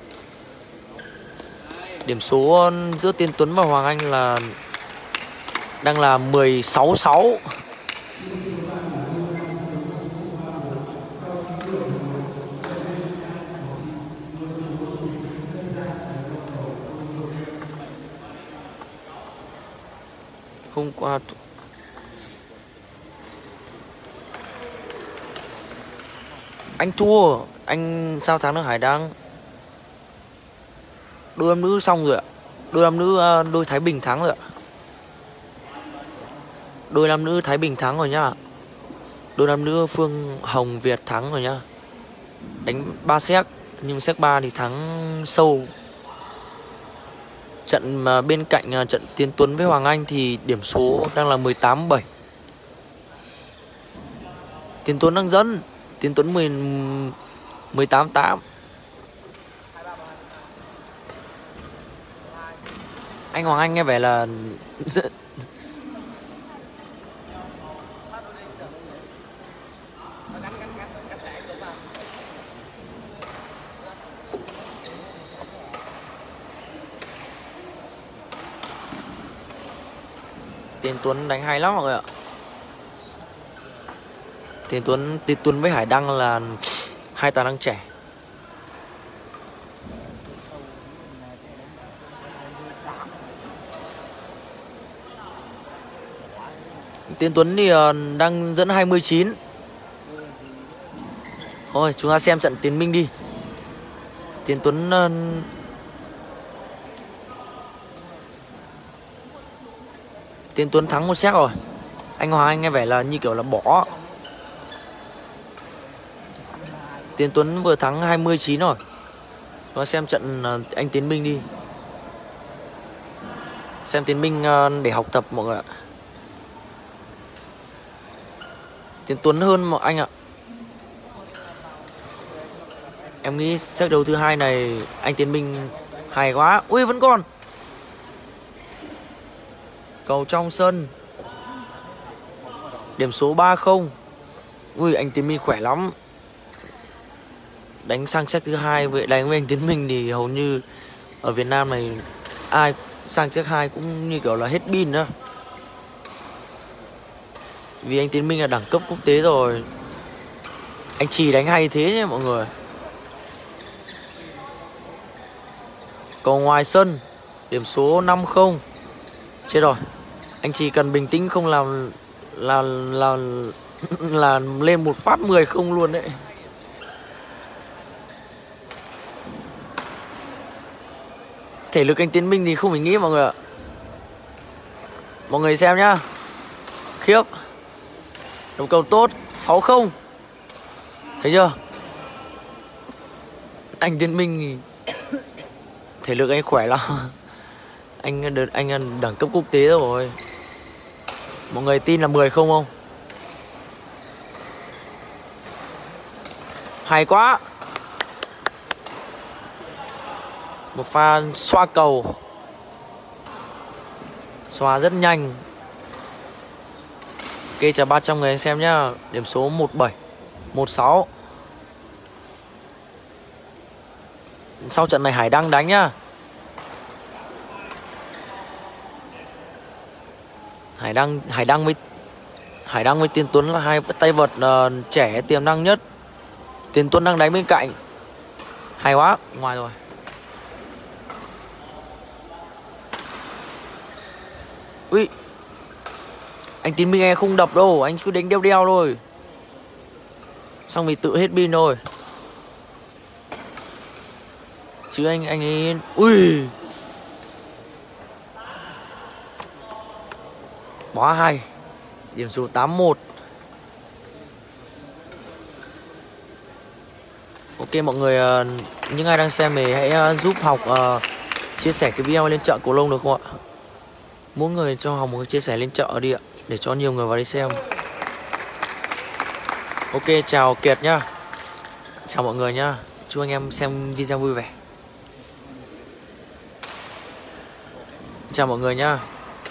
[SPEAKER 1] điểm số giữa Tiến Tuấn và Hoàng Anh là đang là mười sáu sáu. Hôm qua anh thua. Anh sao thắng được Hải Đăng? Đôi nam nữ xong rồi ạ. Đôi nam nữ đôi Thái Bình thắng rồi ạ. Đôi nam nữ Thái Bình thắng rồi nhá. Đôi nam nữ Phương Hồng Việt thắng rồi nhá. Đánh ba set, nhưng set ba thì thắng sâu. Trận mà bên cạnh trận Tiến Tuấn với Hoàng Anh thì điểm số đang là mười tám bảy. Tiến Tuấn đang dẫn. Tiến Tuấn mười tám tám. Anh Hoàng Anh nghe vẻ là Tiến Tuấn đánh hay lắm mọi người ạ. Tiến Tuấn, Tiến Tuấn với Hải Đăng là hai tài năng trẻ. Tiến Tuấn thì đang dẫn hai mươi chín. Thôi chúng ta xem trận Tiến Minh đi. Tiến Tuấn Tiến Tuấn thắng một set rồi. Anh Hoàng Anh nghe vẻ là như kiểu là bỏ. Tiến Tuấn vừa thắng hai mươi chín rồi. Chúng ta xem trận anh Tiến Minh đi. Xem Tiến Minh để học tập mọi người ạ. Tiến Tuấn hơn mọi anh ạ. Em nghĩ set đấu thứ hai này anh Tiến Minh hay quá. Ui, vẫn còn cầu trong sân. Điểm số ba không. Ui, anh Tiến Minh khỏe lắm. Đánh sang set thứ hai với đánh với anh Tiến Minh thì hầu như ở Việt Nam này ai sang set hai cũng như kiểu là hết pin nữa. Vì anh Tiến Minh là đẳng cấp quốc tế rồi. Anh Trì đánh hay thế nhé mọi người. Cầu ngoài sân. Điểm số năm không. Chết rồi. Anh Trì cần bình tĩnh không làm là là là lên một phát mười không luôn đấy. Thể lực anh Tiến Minh thì không phải nghĩ mọi người ạ. Mọi người xem nhá. Khiếp. Đấu cầu tốt. Sáu không. Thấy chưa? Anh Tiến Minh thì Thể lực anh khỏe lắm. Anh anh đẳng cấp quốc tế rồi. Mọi người tin là mười không không? Hay quá. Một pha xoa cầu. Xoa rất nhanh. Ok, chào ba trăm người anh xem nhá. Điểm số một bảy một sáu. Sau trận này Hải Đăng đánh nhá. Hải Đăng Hải Đăng với Hải Đăng với Tiến Tuấn là hai tay vợt uh, trẻ tiềm năng nhất. Tiến Tuấn đang đánh bên cạnh. Hay quá, ngoài rồi. Ui, anh Tiến Minh e không đập đâu, anh cứ đánh đeo đeo thôi. Xong vì tự hết pin thôi. Chứ anh anh ấy. Ui, quá hay. Điểm số tám một. Ok mọi người, uh, những ai đang xem thì hãy uh, giúp Học uh, chia sẻ cái video lên chợ Cầu Lông được không ạ? Mỗi người cho Học một cái chia sẻ lên chợ đi ạ, để cho nhiều người vào đây xem. Ok, chào Kiệt nhá. Chào mọi người nhá. Chúc anh em xem video vui vẻ. Chào mọi người nhá.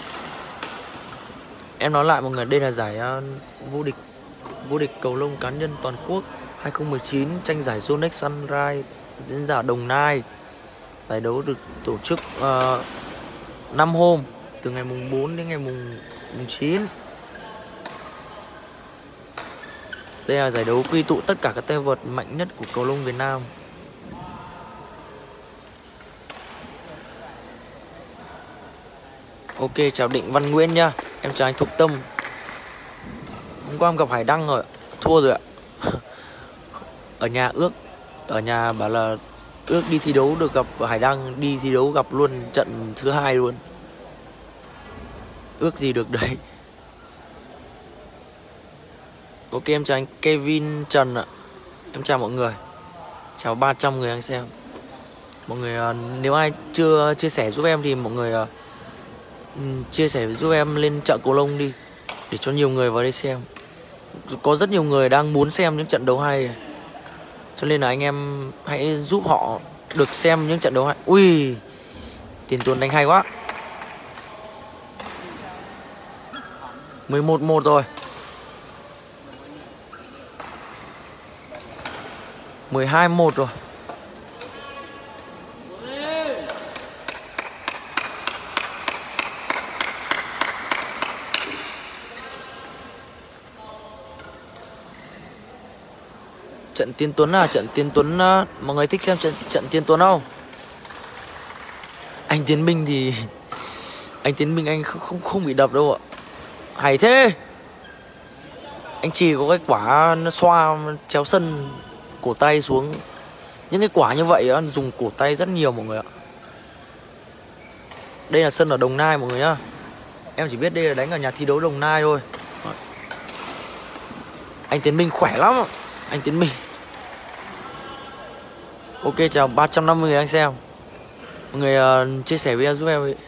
[SPEAKER 1] Em nói lại mọi người, đây là giải uh, vô địch vô địch cầu lông cá nhân toàn quốc hai không một chín, tranh giải Yonex Sunrise diễn ra ở Đồng Nai. Giải đấu được tổ chức uh, năm hôm, từ ngày mùng bốn đến ngày mùng, mùng chín. Đây là giải đấu quy tụ tất cả các tay vợt mạnh nhất của cầu lông Việt Nam. Ok, chào Định Văn Nguyễn nhá. Em chào anh Thục Tâm. Hôm qua em gặp Hải Đăng rồi, thua rồi ạ. Ở nhà ước Ở nhà bảo là ước đi thi đấu được gặp Hải Đăng. Đi thi đấu gặp luôn trận thứ hai luôn. Ước gì được đấy. Ok, em chào anh Kevin Trần ạ. Em chào mọi người. Chào ba trăm người đang xem. Mọi người uh, nếu ai chưa chia sẻ giúp em thì mọi người uh, chia sẻ giúp em lên chợ Cầu Lông đi, để cho nhiều người vào đây xem. Có rất nhiều người đang muốn xem những trận đấu hay, cho nên là anh em hãy giúp họ được xem những trận đấu hay. Ui, Tiến Tuấn đánh hay quá. mười một một rồi. mười hai một rồi. Trận Tiến Tuấn là trận Tiến Tuấn, mọi người thích xem trận trận Tiến Tuấn không? Anh Tiến Minh thì anh Tiến Minh anh không không, không bị đập đâu ạ. Hay thế. Anh chỉ có cái quả nó xoa chéo sân, cổ tay xuống. Những cái quả như vậy á, dùng cổ tay rất nhiều mọi người ạ. Đây là sân ở Đồng Nai mọi người nhá. Em chỉ biết đây là đánh ở nhà thi đấu Đồng Nai thôi. Anh Tiến Minh khỏe lắm. Anh Tiến Minh. Ok, chào ba trăm năm mươi người anh xem. Mọi người uh, chia sẻ video giúp em đi.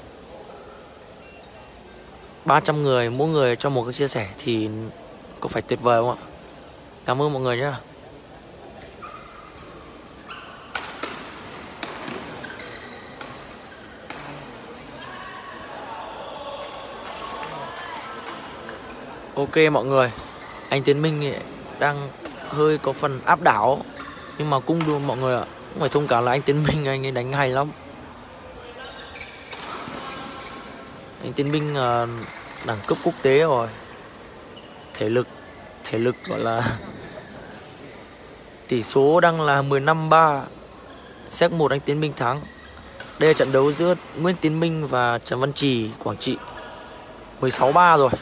[SPEAKER 1] ba trăm người, mỗi người cho một cái chia sẻ thì có phải tuyệt vời không ạ? Cảm ơn mọi người nhé. Ok mọi người, anh Tiến Minh đang hơi có phần áp đảo, nhưng mà cũng được mọi người ạ. Cũng phải thông cảm là anh Tiến Minh anh ấy đánh hay lắm. Anh Tiến Minh uh, đẳng cấp quốc tế rồi. Thể lực Thể lực gọi là tỷ số đang là mười lăm ba. Set một anh Tiến Minh thắng. Đây là trận đấu giữa Nguyễn Tiến Minh và Trần Văn Trì, Quảng Trị. Mười sáu ba rồi.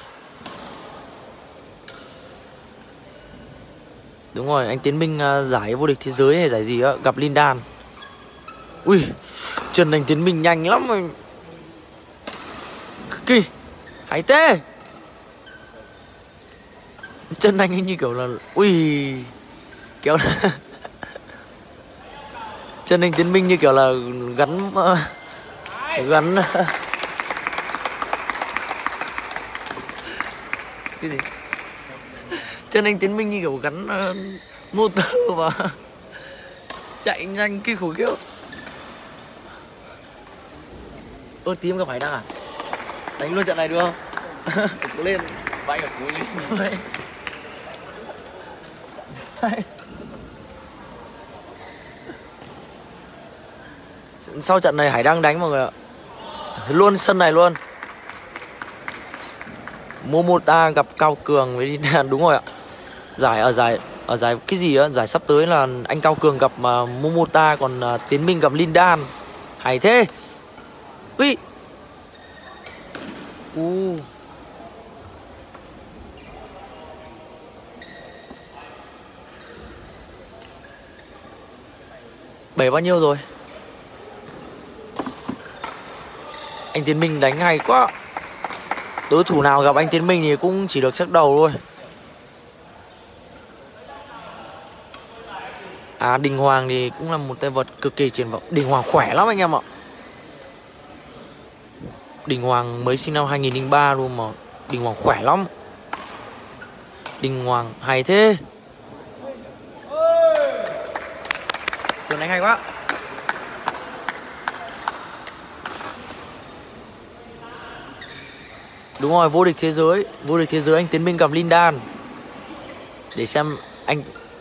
[SPEAKER 1] Đúng rồi, anh Tiến Minh uh, giải vô địch thế giới hay giải gì á, gặp Lindan. Ui, chân anh Tiến Minh nhanh lắm rồi. Kỳ, hay thế. Chân anh ấy như kiểu là ui kéo Chân anh Tiến Minh như kiểu là gắn uh, gắn cái gì? Chân anh Tiến Minh như kiểu gắn uh, motor và chạy nhanh kinh khủng khiếp. Ơ tím gặp Hải Đăng à? Đánh luôn trận này được không? Cố lên.
[SPEAKER 2] Vãi cả cúi lên.
[SPEAKER 1] Sau trận này Hải Đăng đánh mọi người ạ. Luôn sân này luôn. Momota gặp Cao Cường với đúng rồi ạ. Giải ở giải ở giải cái gì á, giải sắp tới là anh Cao Cường gặp uh, Momota, còn uh, Tiến Minh gặp Lindan. Hay thế. Ui. U. Bảy bao nhiêu rồi? Anh Tiến Minh đánh hay quá. Đối thủ nào gặp anh Tiến Minh thì cũng chỉ được chắc đầu thôi. À, Đình Hoàng thì cũng là một tay vật cực kỳ triển vọng. Đình Hoàng khỏe lắm anh em ạ. Đình Hoàng mới sinh năm hai nghìn lẻ ba luôn mà Đình Hoàng khỏe lắm. Đình Hoàng hay thế. Tường đánh hay quá. Đúng rồi, vô địch thế giới. Vô địch thế giới anh Tiến Minh gặp Lindan. Để xem anh.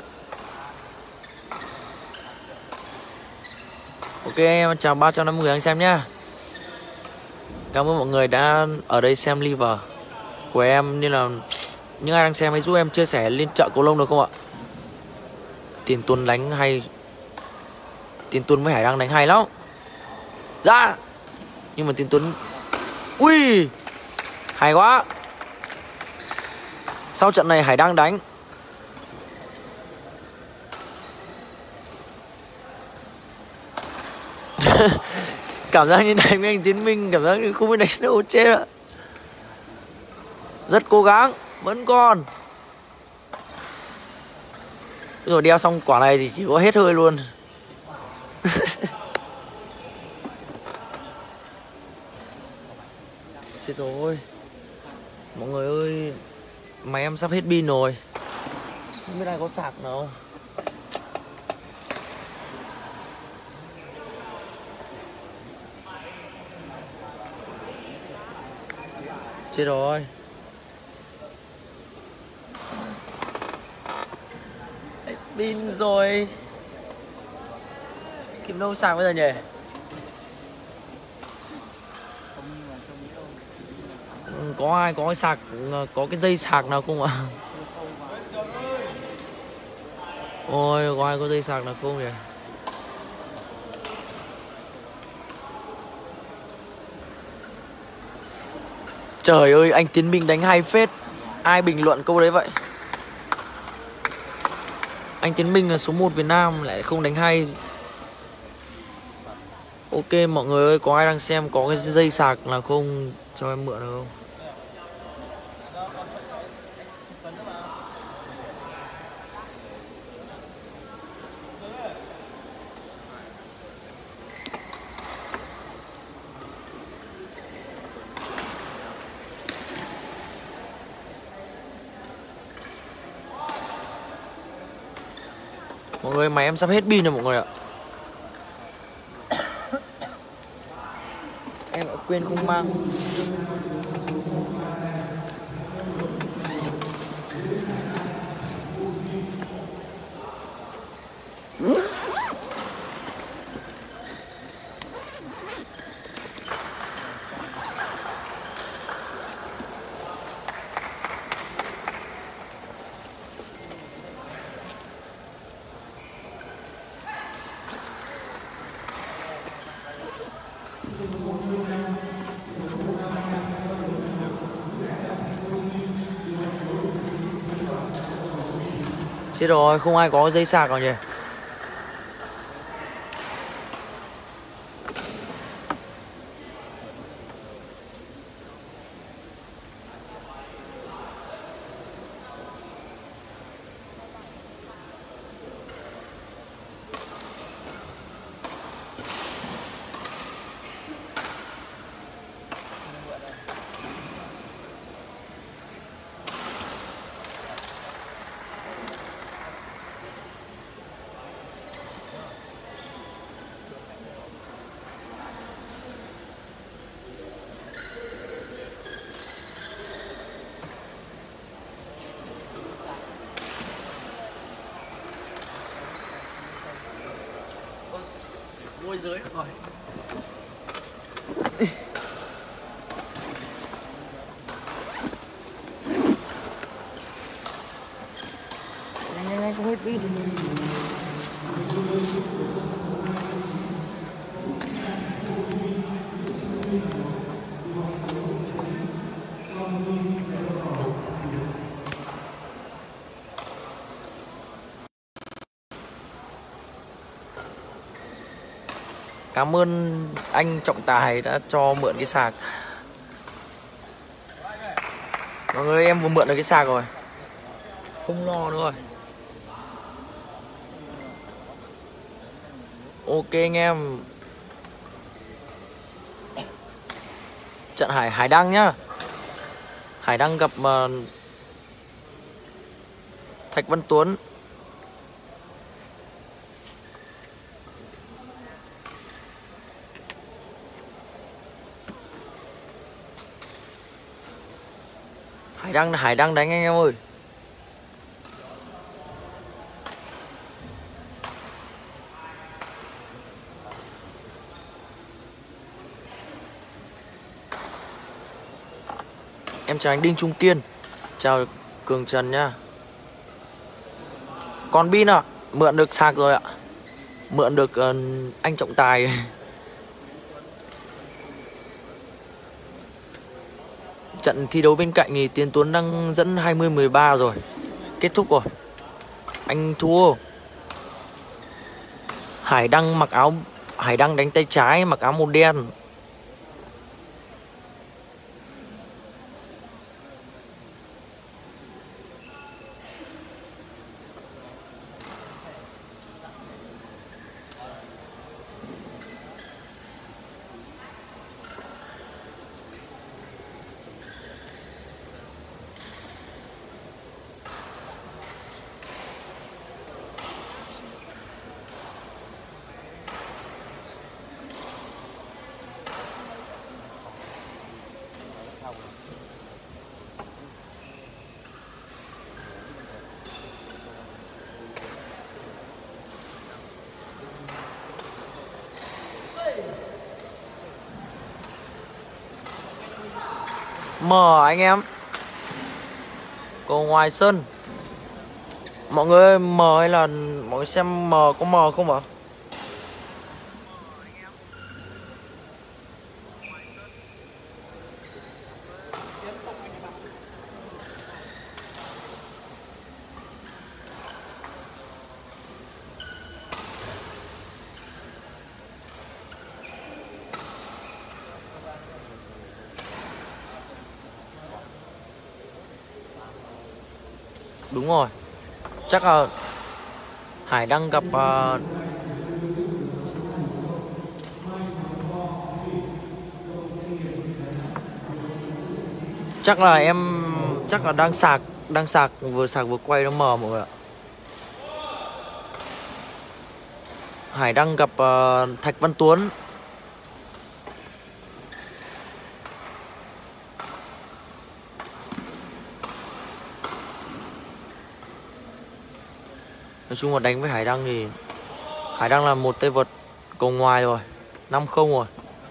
[SPEAKER 1] Ok em chào ba trăm năm mươi người anh xem nhá. Cảm ơn mọi người đã ở đây xem live của em. Nên là những ai đang xem hãy giúp em chia sẻ lên chợ cầu lông được không ạ? Tiền Tuấn đánh hay. Tiền Tuấn với Hải Đăng đánh hay lắm. Dạ. Nhưng mà Tiền Tuấn. Ui. Hay quá. Sau trận này Hải Đăng đánh. Cảm giác như đánh với anh Tiến Minh, cảm giác như không biết đánh đâu chết ạ. Rất cố gắng. Vẫn còn. Rồi đeo xong quả này thì chỉ có hết hơi luôn. Chết rồi. Mọi người ơi, máy em sắp hết pin rồi. Không biết ai có sạc nào. Chết rồi. Hết pin rồi. Kiếm đâu sạc bây giờ nhỉ? Có ai có cái sạc, có cái dây sạc nào không ạ? Ôi, có ai có dây sạc nào không nhỉ? Trời ơi, anh Tiến Minh đánh hay phết. Ai bình luận câu đấy vậy? Anh Tiến Minh là số một Việt Nam lại không đánh hay. Ok mọi người ơi, có ai đang xem có cái dây sạc nào không cho em mượn được không? Mọi người, máy em sắp hết pin rồi mọi người ạ. Em đã quên không mang. Chết rồi, không ai có dây sạc nào nhỉ? giới rồi. Nhanh nhanh nhanh, không hết pin. Cảm ơn anh Trọng Tài đã cho mượn cái sạc. Mọi người, em vừa mượn được cái sạc rồi, không lo nữa rồi. Ok anh em. Trận Hải Hải Đăng nhá. Hải Đăng gặp uh, Thạch Văn Tuấn. Hải Đăng Hải Đăng đánh anh em ơi. Em chào anh Đinh Trung Kiên. Chào Cường Trần nha. Còn pin à? Mượn được sạc rồi ạ. Mượn được uh, anh Trọng Tài. Trận thi đấu bên cạnh thì Tiến Tuấn đang dẫn hai mươi mười ba rồi. Kết thúc rồi. Anh thua. Hải Đăng mặc áo Hải Đăng đánh tay trái, mặc áo màu đen. Mờ anh em. Cầu ngoài sân. Mọi người ơi, mờ hay là mọi người xem mờ có mờ không ạ? Đúng rồi. Chắc là Hải Đăng gặp uh... chắc là em chắc là đang sạc đang sạc vừa sạc vừa quay nó mờ mọi người ạ. Hải Đăng gặp uh, Thạch Văn Tuấn. Nói chung là đánh với Hải Đăng thì Hải Đăng là một tay vợt cầu ngoài rồi, năm không rồi.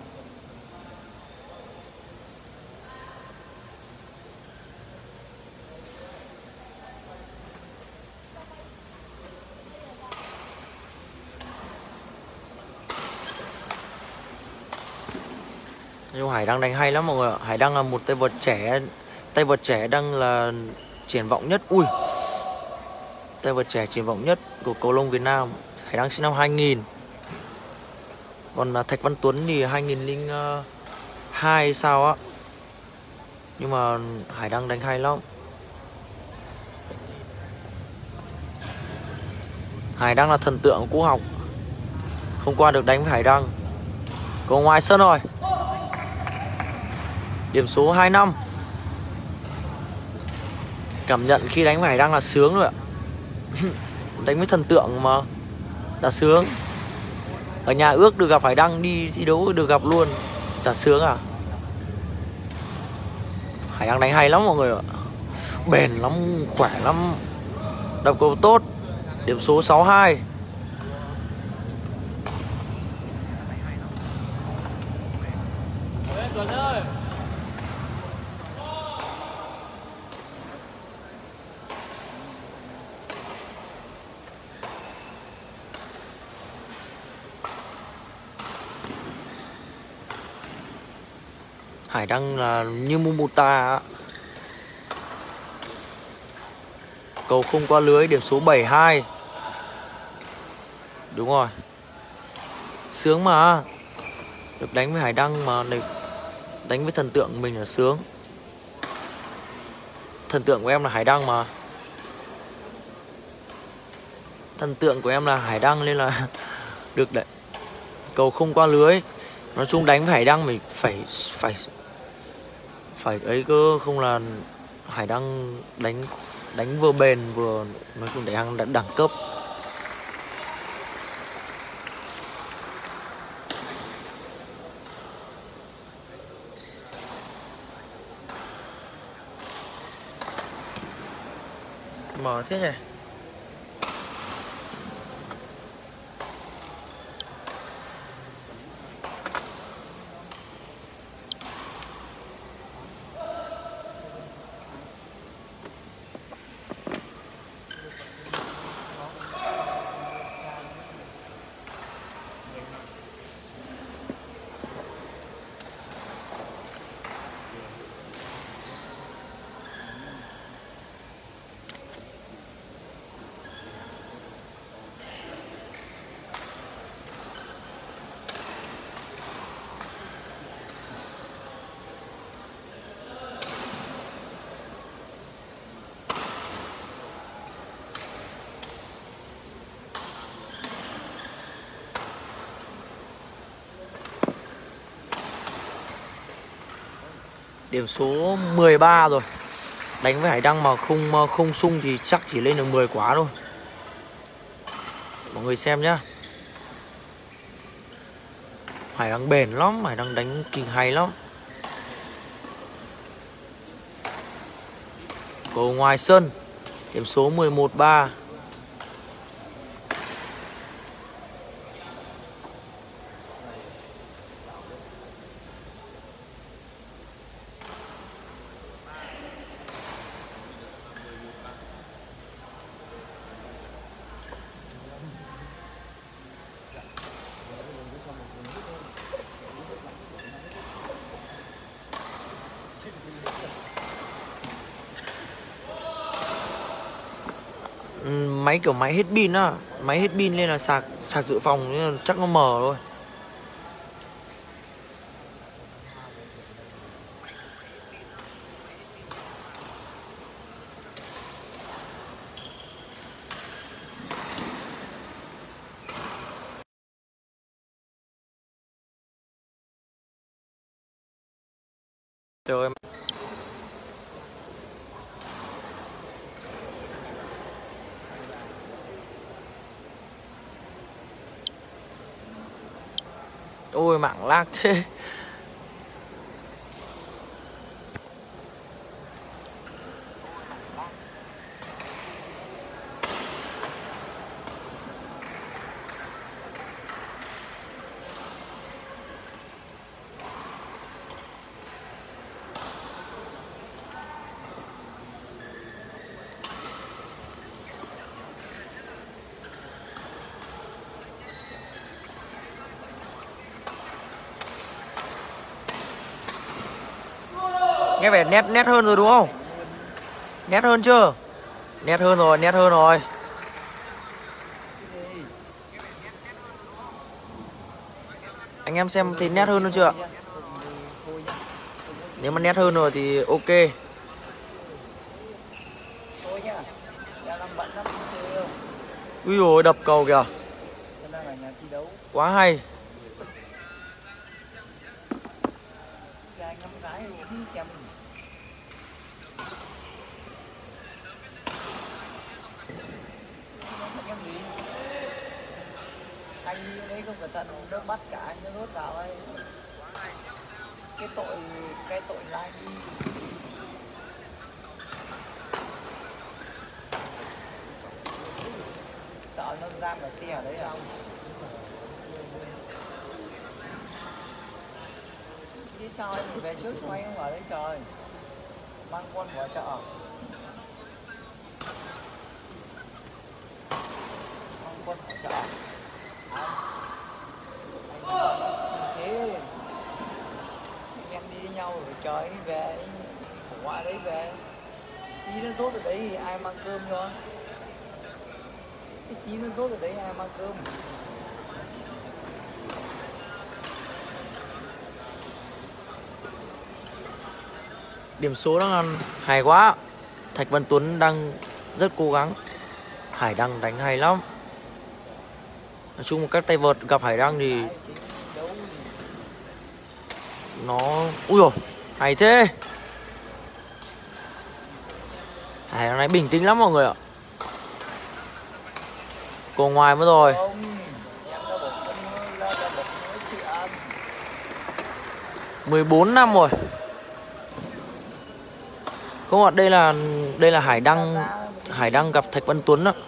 [SPEAKER 1] Nhưng Hải Đăng đánh hay lắm mọi người ạ. Hải Đăng là một tay vợt trẻ, tay vợt trẻ đang là triển vọng nhất. Ui, tay vợt trẻ triển vọng nhất của cầu lông Việt Nam. Hải Đăng sinh năm hai nghìn. Còn Thạch Văn Tuấn thì hai nghìn lẻ hai sao á. Nhưng mà Hải Đăng đánh hay lắm. Hải Đăng là thần tượng của Cú Học. Hôm qua được đánh với Hải Đăng. Cầu ngoài sân rồi. Điểm số hai năm. Cảm nhận khi đánh với Hải Đăng là sướng rồi ạ. Đánh với thần tượng mà đã sướng. Ở nhà ước được gặp Hải Đăng, đi thi đấu được gặp luôn. Chả sướng à. Hải Đăng đánh hay lắm mọi người ạ. Bền lắm, khỏe lắm, đập cầu tốt. Điểm số sáu hai. Hải Đăng là như Mumuta. Cầu không qua lưới, điểm số bảy hai. Đúng rồi. Sướng mà. Được đánh với Hải Đăng mà được đánh với thần tượng mình là sướng. Thần tượng của em là Hải Đăng mà. Thần tượng của em là Hải Đăng nên là được đấy. Cầu không qua lưới. Nói chung đánh với Hải Đăng mình phải phải phải ấy cơ, không là Hải Đăng đánh đánh vừa bền vừa nói chung để hàng đẳng cấp. Mở thế này. Điểm số mười ba rồi. Đánh với Hải Đăng mà không không sung thì chắc chỉ lên được mười quả thôi. Mọi người xem nhá. Hải Đăng bền lắm, Hải Đăng đánh kinh hay lắm. Cầu ngoài sân. Điểm số mười một ba. Máy kiểu máy hết pin á, máy hết pin nên là sạc sạc dự phòng nên là chắc nó mờ thôi. Trời ơi. Ôi mạng lag thế. Nghe vẻ nét nét hơn rồi đúng không? Nét hơn chưa? Nét hơn rồi, nét hơn rồi. Anh em xem thì nét hơn chưa? Nếu mà nét hơn rồi thì ok. Ui dồi, đập cầu kìa. Quá hay.
[SPEAKER 3] Anh đấy không cẩn thận nó bắt cả anh nó rốt vào ấy. Cái tội cái tội lai đi. Sợ nó giam cả xe ở đấy à? Chứ sao anh phải về trước cho anh không ở đấy trời. Mang quân vào chợ. Mang quân vào chợ. Thế anh em đi với nhau rồi ấy về, của ngoại đấy về. Tí nó rốt ở đấy thì ai mang cơm cho? Cái tí nó rốt ở đấy ai mang cơm?
[SPEAKER 1] Điểm số đang ăn hay quá. Thạch Văn Tuấn đang rất cố gắng. Hải Đăng đánh hay lắm. Nói chung các tay vợt gặp Hải Đăng thì nó... Ui dồi, hay thế. Hải Đăng này bình tĩnh lắm mọi người ạ. Cầu ngoài mất rồi. mười bốn năm rồi. Không ạ, đây là đây là Hải Đăng Hải Đăng gặp Thạch Văn Tuấn ạ.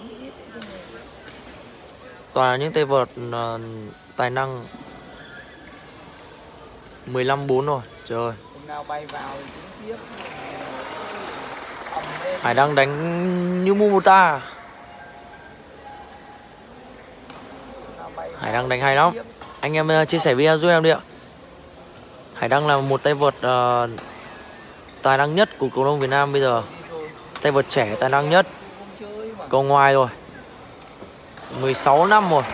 [SPEAKER 1] Toàn là những tay vợt uh, tài năng. Mười lăm bốn rồi. Trời ơi. Hải Đăng đánh như Mumota. Hải Đăng đánh hay lắm. Anh em uh, chia sẻ video giúp em đi ạ. Hải Đăng là một tay vợt uh, tài năng nhất của cầu lông Việt Nam bây giờ. Tay vợt trẻ tài năng nhất. Cầu ngoài rồi. Mười sáu năm rồi.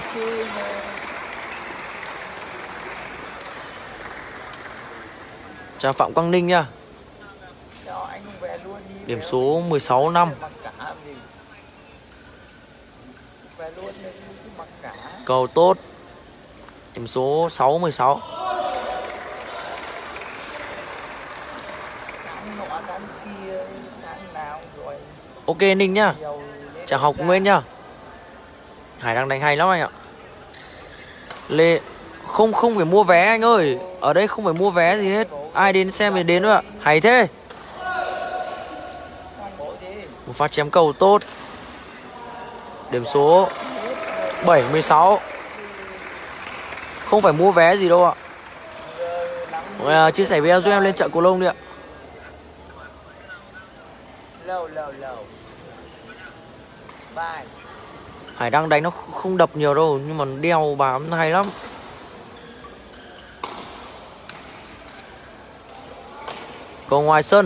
[SPEAKER 1] Chào Phạm Quang Ninh nha. Điểm số mười sáu năm. Cầu tốt. Điểm số sáu mười sáu. Ok Ninh nhá. Chào Học Nguyên nhá. Hải Đăng đánh hay lắm anh ạ. Lê không không phải mua vé anh ơi. Ở đây không phải mua vé gì hết. Ai đến xem thì đến thôi ạ. Hay thế. Một phát chém cầu tốt. Điểm số bảy mươi sáu. Không phải mua vé gì đâu ạ. Mọi người chia sẻ video giúp em lên chợ cầu lông đi ạ. Hải Đăng đánh nó không đập nhiều đâu, nhưng mà đeo bám hay lắm. Cầu ngoài sân.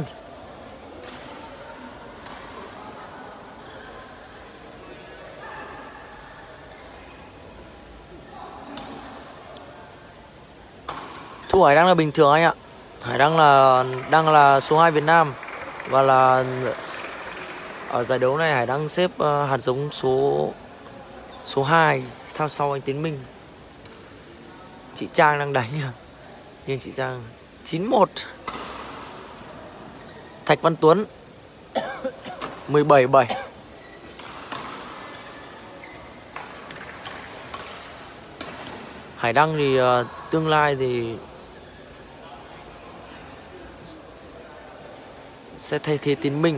[SPEAKER 1] Thu Hải Đăng là bình thường anh ạ. Hải Đăng là đang là số hai Việt Nam. Và là ở giải đấu này Hải Đăng xếp uh, hạt giống số số hai theo sau anh Tiến Minh. Chị Trang đang đánh à. Nhưng chị Trang chín một. Thạch Văn Tuấn mười bảy bảy. Hải Đăng thì uh, tương lai thì sẽ thay thế Tiến Minh.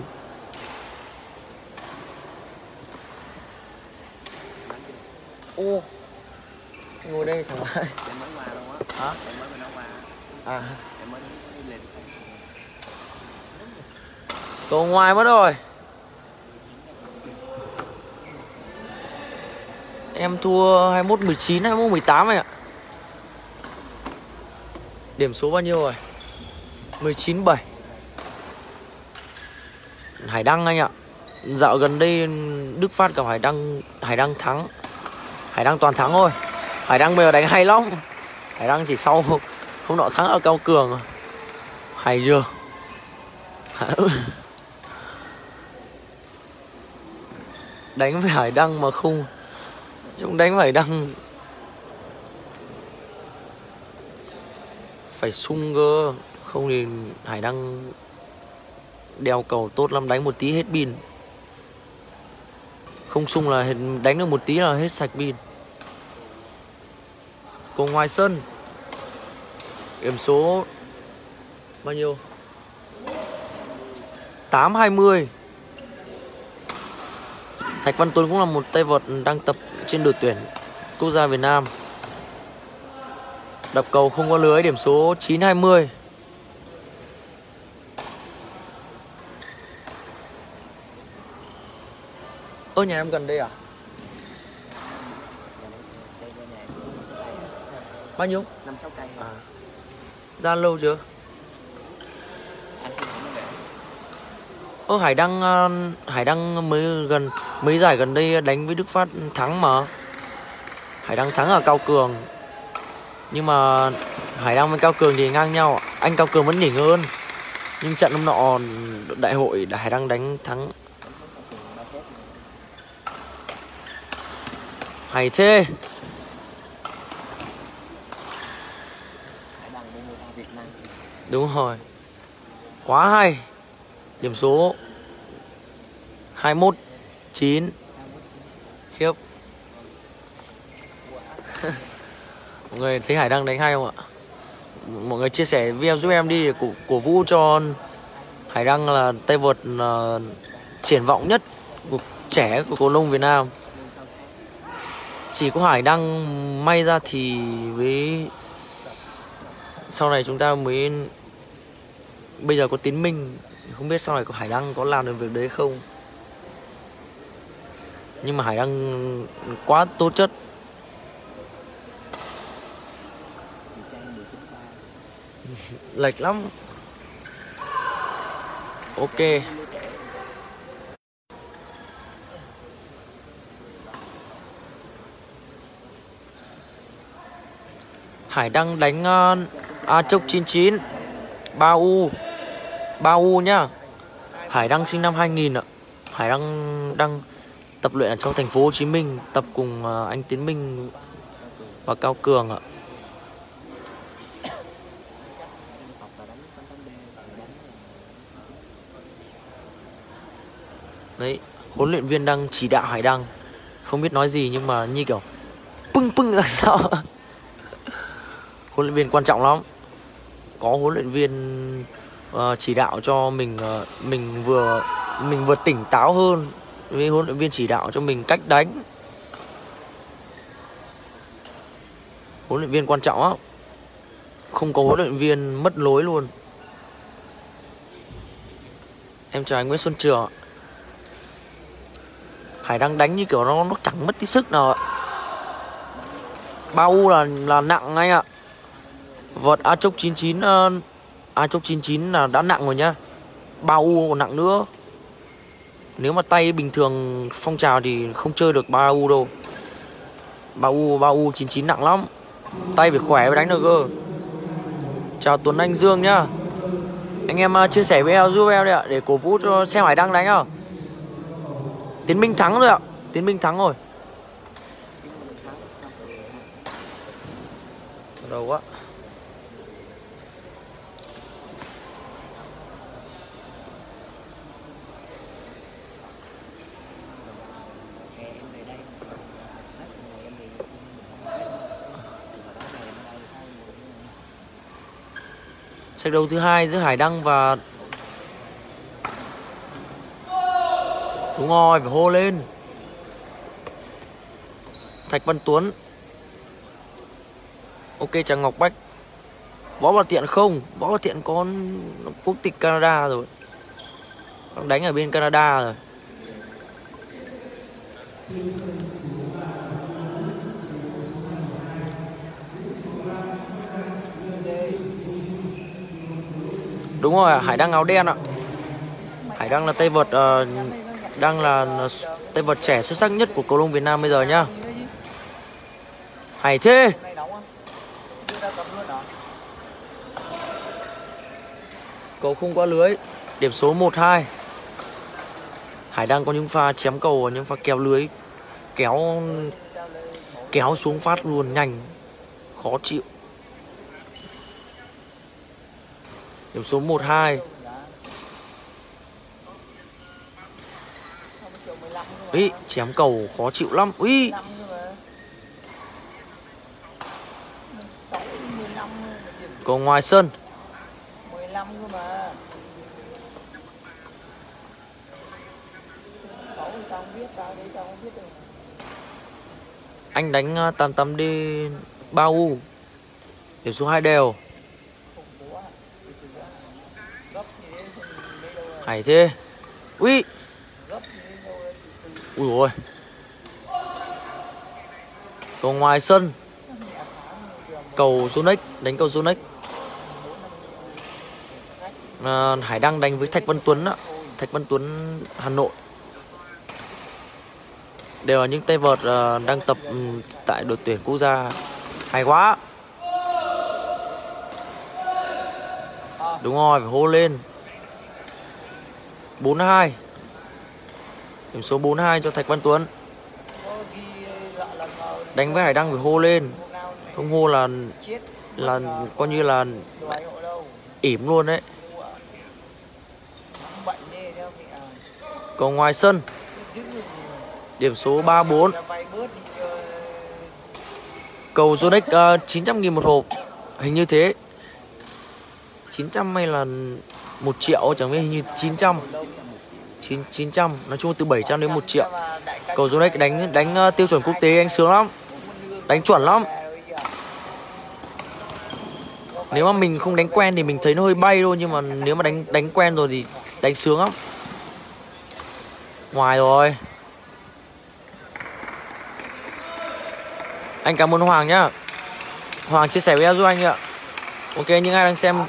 [SPEAKER 1] Ô, ngồi đây thằng bạn.
[SPEAKER 2] Em mới qua luôn á.
[SPEAKER 1] Hả?
[SPEAKER 2] Em mới bên đó qua.
[SPEAKER 1] À.
[SPEAKER 2] Em mới đi lên.
[SPEAKER 1] Cầu ngoài mất rồi. Em thua hai mốt mười chín, hai mốt mười tám anh ạ. Điểm số bao nhiêu rồi? mười chín bảy. Hải Đăng anh ạ. Dạo gần đây Đức Phát gặp Hải Đăng, Hải Đăng thắng. Hải Đăng toàn thắng thôi. Hải Đăng bây giờ đánh hay lắm. Hải Đăng chỉ sau không nọ thắng ở Cao Cường. Hay chưa? Đánh với Hải Đăng mà không Chúng đánh với Hải Đăng phải sung cơ. Không thì Hải Đăng đeo cầu tốt lắm, đánh một tí hết pin. Không sung là đánh được một tí là hết sạch pin. Cầu ngoài sân. Điểm số bao nhiêu? tám hai mươi. Thạch Văn Tuấn cũng là một tay vợt đang tập trên đội tuyển quốc gia Việt Nam. Đập cầu không có lưới, điểm số chín hai mươi. Ơ nhà em gần đây à? Bao nhiêu?
[SPEAKER 2] năm sáu cây.
[SPEAKER 1] À. Ra lâu chưa? Ơ Hải Đăng uh, Hải Đăng mới gần mấy giải gần đây đánh với Đức Phát thắng mà. Hải Đăng thắng ở Cao Cường. Nhưng mà Hải Đăng với Cao Cường thì ngang nhau. Anh Cao Cường vẫn nhỉnh hơn. Nhưng trận hôm nọ đại hội Hải Đăng đánh thắng. Hay thế. Đúng rồi. Quá hay. Điểm số hai mốt chín. Khiếp. Mọi người thấy Hải Đăng đánh hay không ạ? Mọi người chia sẻ video giúp em đi để cổ, cổ vũ cho Hải Đăng là tay vợt uh, triển vọng nhất của trẻ của cầu lông Việt Nam. Chỉ có Hải Đăng may ra thì với sau này chúng ta mới bây giờ có Tiến Minh, không biết sau này có Hải Đăng có làm được việc đấy không. Nhưng mà Hải Đăng quá tố chất. Lệch lắm. Ok. Hải Đăng đánh uh, A Chốc chín chín ba U ba U nhá. Hải Đăng sinh năm hai nghìn ạ. Hải Đăng đang tập luyện ở trong thành phố Hồ Chí Minh, tập cùng uh, anh Tiến Minh và Cao Cường ạ. Đấy, huấn luyện viên đang chỉ đạo Hải Đăng. Không biết nói gì nhưng mà như kiểu pưng pưng là sao. Huấn luyện viên quan trọng lắm. Có huấn luyện viên uh, chỉ đạo cho mình uh, mình vừa mình vừa tỉnh táo hơn. Với huấn luyện viên chỉ đạo cho mình cách đánh. Huấn luyện viên quan trọng á. Không có huấn luyện viên mất lối luôn. Em chào anh Nguyễn Xuân Trường ạ. Hải Đăng đánh như kiểu nó nó chẳng mất tí sức nào ạ. ba U là là nặng anh ạ. Vợt A Chốc chín chín uh, A Chốc chín chín là đã nặng rồi nhá. ba U còn nặng nữa. Nếu mà tay bình thường phong trào thì không chơi được ba U đâu. ba U ba U chín chín nặng lắm. Tay phải khỏe mới đánh được cơ. Chào Tuấn Anh Dương nhá. Anh em uh, chia sẻ video giúp em đi ạ, để cổ vũ cho xem Hải Đăng đánh à. Tiến Minh thắng rồi ạ. Tiến Minh thắng rồi. Đầu quá. Trận đấu thứ hai giữa Hải Đăng và đúng rồi, phải hô lên. Thạch Văn Tuấn. Ok, chào Ngọc Bách. Võ Bảo Thiện không? Võ Bảo Thiện có quốc tịch Canada rồi. Đang đánh ở bên Canada rồi. Đúng rồi, Hải Đăng áo đen ạ. Hải Đăng là tay vợt uh, đang là tay vợt trẻ xuất sắc nhất của cầu lông Việt Nam bây giờ nhá. Hay thế. Cầu không qua lưới. Điểm số một hai. Hải Đăng có những pha chém cầu và những pha kéo lưới. Kéo Kéo xuống phát luôn nhanh. Khó chịu. Điểm số một hai. Ý, chém cầu khó chịu lắm. Ý. Cầu ngoài sân.
[SPEAKER 3] mười lăm cơ mà. sáu thì tao không biết, tao đấy tao không biết đâu.
[SPEAKER 1] Anh đánh tám tám D ba U. Điểm số hai đều. Hay thế. Ui. Ui ôi. Cầu ngoài sân. Cầu Sonic, đánh cầu Sonic. À, Hải Đăng đánh với Thạch Văn Tuấn á. Thạch Văn Tuấn Hà Nội đều là những tay vợt uh, đang tập um, tại đội tuyển quốc gia. Hay quá. Đúng rồi, phải hô lên. bốn hai. Điểm số bốn hai cho Thạch Văn Tuấn. Đánh với Hải Đăng phải hô lên. Không hô là là coi như là ỉm luôn đấy. Còn ngoài sân, điểm số ba bốn. Cầu Yonex uh, chín trăm nghìn một hộp. Hình như thế. chín trăm hay là một triệu, chẳng biết, hình như chín trăm. chín, chín trăm, nói chung từ bảy trăm đến một triệu. Cầu Yonex đánh đánh uh, tiêu chuẩn quốc tế anh sướng lắm. Đánh chuẩn lắm. Nếu mà mình không đánh quen thì mình thấy nó hơi bay thôi, nhưng mà nếu mà đánh đánh quen rồi thì đánh sướng lắm. Ngoài rồi. Anh cảm ơn Hoàng nhá. Hoàng chia sẻ video giúp anh ạ. Ok, những ai đang xem.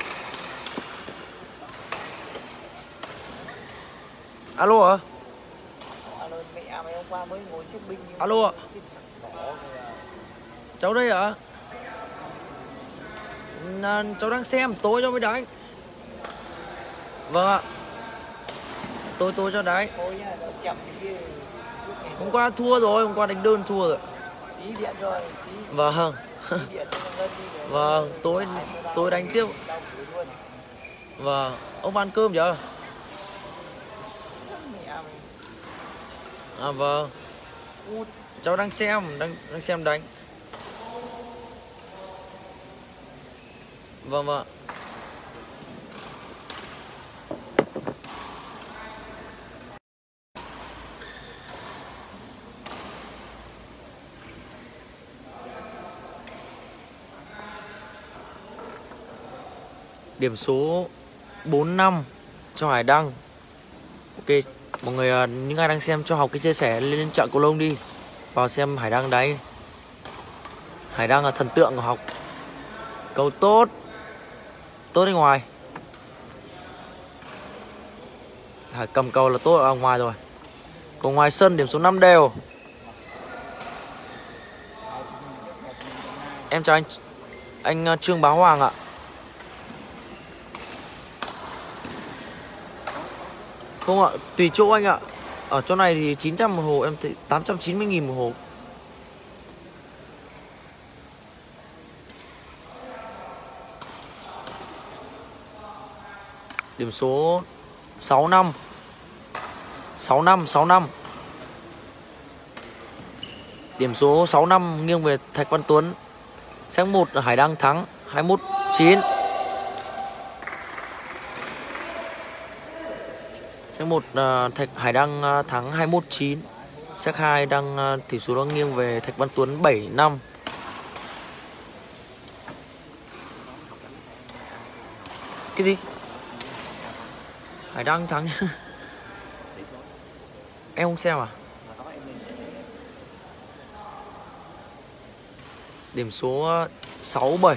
[SPEAKER 1] Alo ạ. Alo ạ. Cháu đây ạ. À, cháu đang xem, tối cho mới đánh. Vâng ạ. Tối tối cho đánh. Hôm qua thua rồi, hôm qua đánh đơn thua rồi. Vâng. Vâng, tối tối đánh tiếp. Vâng, ông ăn cơm chưa? À vâng. Cháu đang xem, đang đang xem đánh. Vâng vâng. Điểm số bốn năm cho Hải Đăng. Ok, mọi người, những ai đang xem cho học cái chia sẻ lên chợ cầu lông đi. Vào xem Hải Đăng đấy. Hải Đăng là thần tượng của học. Cầu tốt. Tốt đi ngoài. Hải cầm cầu là tốt ở ngoài rồi. Còn ngoài sân điểm số năm đều. Em chào anh Anh Trương Bá Hoàng ạ. Không ạ, tùy chỗ anh ạ. Ở chỗ này thì chín trăm một hộp, em thấy tám trăm chín mươi nghìn một hộp. Điểm số sáu năm. sáu năm, sáu năm. Điểm số sáu năm nghiêng về Thạch Văn Tuấn. Set một Hải Đăng thắng hai mươi mốt chín. Set một uh, Thạch Hải Đăng uh, thắng hai mươi mốt chín. Set hai đang uh, tỷ số đang nghiêng về Thạch Văn Tuấn bảy năm. Cái gì? Hải Đăng thắng. Em không xem à? Điểm số sáu bảy.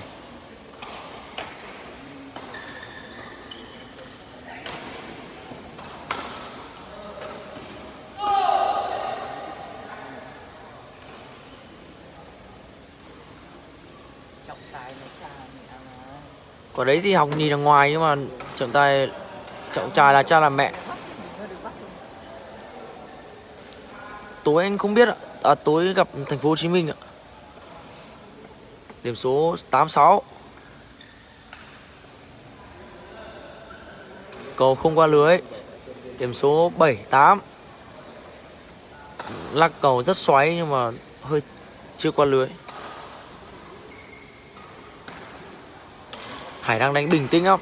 [SPEAKER 1] Quả đấy thì học nhìn ở ngoài, nhưng mà trọng tài trọng tài là cha là mẹ. Tối anh không biết ạ. À, tối gặp Thành phố Hồ Chí Minh ạ. Điểm số tám sáu. Cầu không qua lưới. Điểm số bảy tám. Lắc cầu rất xoáy nhưng mà hơi chưa qua lưới. Hải đang đánh bình tĩnh lắm.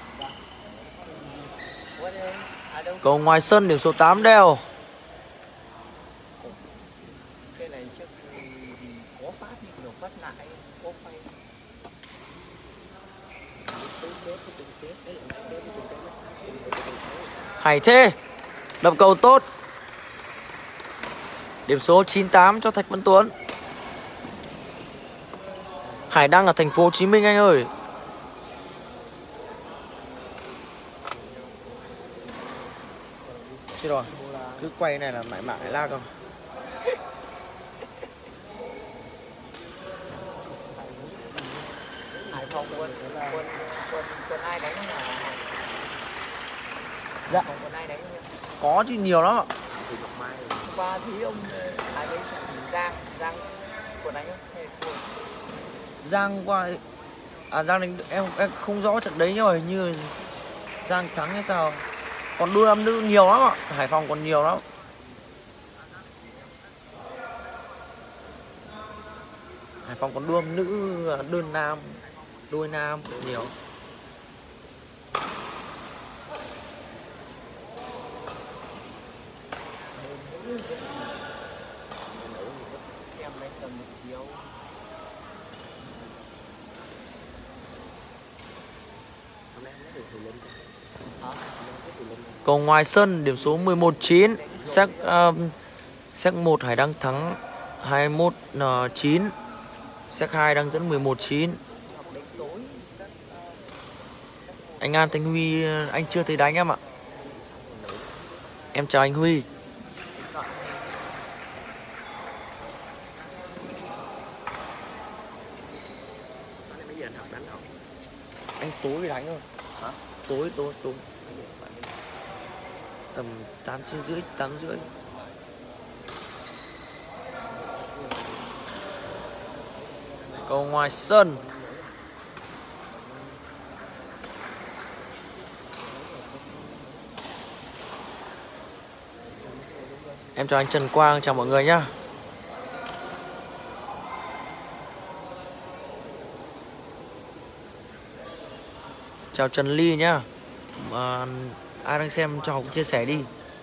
[SPEAKER 1] Cầu ngoài sân điểm số tám đều. Hải thế. Đập cầu tốt. Điểm số chín tám cho Thạch Văn Tuấn. Hải đang ở Thành phố Hồ Chí Minh anh ơi. Chết rồi. Cứ quay này là mãi mãi lag không?
[SPEAKER 3] Hải Phòng quân quân quân quân ai đánh là
[SPEAKER 1] Dạ.
[SPEAKER 3] Phòng quân ai đánh nhá.
[SPEAKER 1] Có chứ, nhiều lắm ạ.
[SPEAKER 3] Qua thì ông ai đấy Giang Giang quân đánh không? Hay quân?
[SPEAKER 1] Giang qua à Giang đánh em em không rõ trận đấy nhưng mà hình như Giang thắng hay sao. Còn đua nam nữ nhiều lắm ạ. Hải Phòng còn nhiều lắm. Hải Phòng còn đua nữ đơn nam, đôi nam nhiều.
[SPEAKER 3] Xem đánh tầm một chiếu.
[SPEAKER 1] Cầu ngoài sân điểm số mười một chín. Set uh, set một Hải Đăng thắng hai mươi mốt chín. Set hai đang dẫn mười một chín. Anh An Thanh Huy anh chưa thấy đánh em ạ. Em chào anh Huy. Anh tối đánh thôi.
[SPEAKER 2] Hả?
[SPEAKER 1] Tối tối tối. Tầm tám chín rưỡi, tám rưỡi. Cầu ngoài sân. Em chào anh Trần Quang, chào mọi người nhá. Chào Trần Ly nhá. À, ai đang xem cho cũng chia sẻ đi.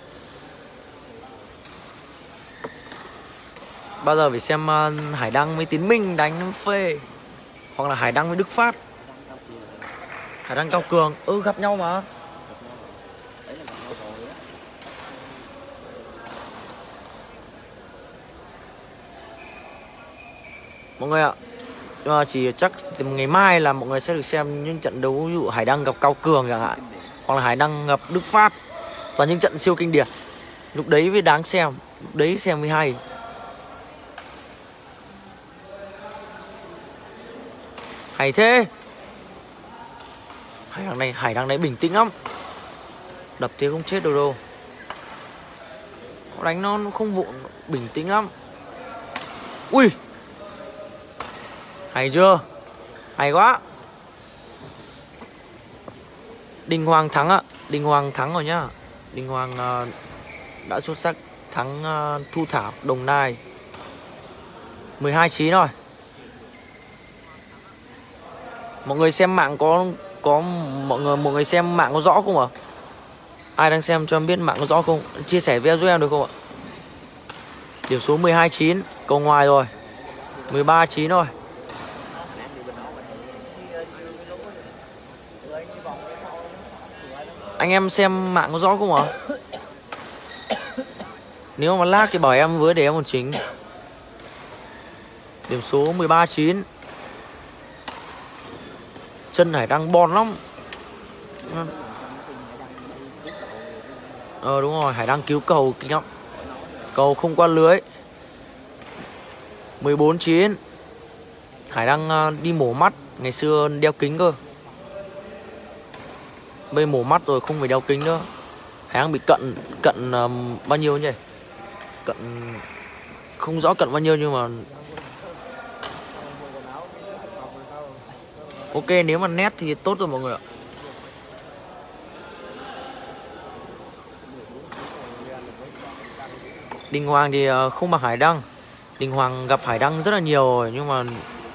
[SPEAKER 1] Bao giờ phải xem uh, Hải Đăng với Tiến Minh đánh phê. Hoặc là Hải Đăng với Đức Phát. Hải Đăng Cao Cường. Ừ gặp nhau mà. Mọi người ạ, chỉ chắc ngày mai là mọi người sẽ được xem những trận đấu ví dụ Hải Đăng gặp Cao Cường chẳng hạn, hoặc là Hải Đăng gặp Đức Phát, và những trận siêu kinh điển. Lúc đấy mới đáng xem, lúc đấy xem mới hay. Hay thế. Hải Đăng này, Hải Đăng này bình tĩnh lắm. Đập thế không chết đâu đâu. Đánh nó, nó không vụng, bình tĩnh lắm. Ui, hay chưa? Hay quá. Đình Hoàng thắng ạ. Đình Hoàng thắng rồi nhá. Đình Hoàng uh, đã xuất sắc thắng uh, Thu Thảo Đồng Nai mười hai chín rồi. Mọi người xem mạng có có mọi người mọi người xem mạng có rõ không ạ? Ai đang xem cho em biết mạng có rõ không? Chia sẻ video giúp em được không ạ? Điểm số mười hai chín, cầu ngoài rồi. mười ba chín rồi. Anh em xem mạng có rõ không ạ? Nếu mà lag thì bảo em với để em một chính. Điểm số mười ba chín. Chân Hải Đăng bon lắm. Ờ đúng rồi, Hải Đăng cứu cầu kinh lắm. Cầu không qua lưới. mười bốn chín. Hải Đăng đi mổ mắt. Ngày xưa đeo kính cơ. Bây mổ mắt rồi không phải đeo kính nữa. Hải Đăng bị cận. Cận um, bao nhiêu nhỉ? Cận không rõ cận bao nhiêu nhưng mà ok, nếu mà nét thì tốt rồi mọi người ạ. Đình Hoàng thì không bằng Hải Đăng. Đình Hoàng gặp Hải Đăng rất là nhiều rồi, nhưng mà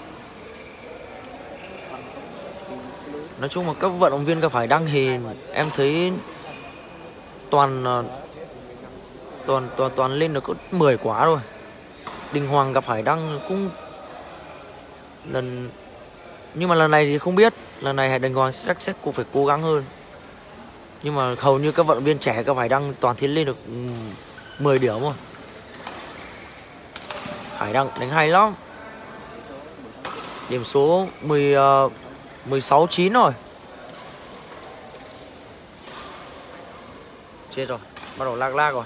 [SPEAKER 1] nói chung là các vận động viên gặp Hải Đăng thì em thấy toàn toàn toàn toàn lên được có mười quả rồi. Đình Hoàng gặp Hải Đăng cũng lần, nhưng mà lần này thì không biết. Lần này Hải Đình Hoàng chắc sẽ cũng phải cố gắng hơn. Nhưng mà hầu như các vận động viên trẻ gặp Hải Đăng toàn tiến lên được mười điểm rồi. Hải Đăng đánh hay lắm. Điểm số mười, uh, mười sáu chín rồi. Chết rồi. Bắt đầu lag lag rồi.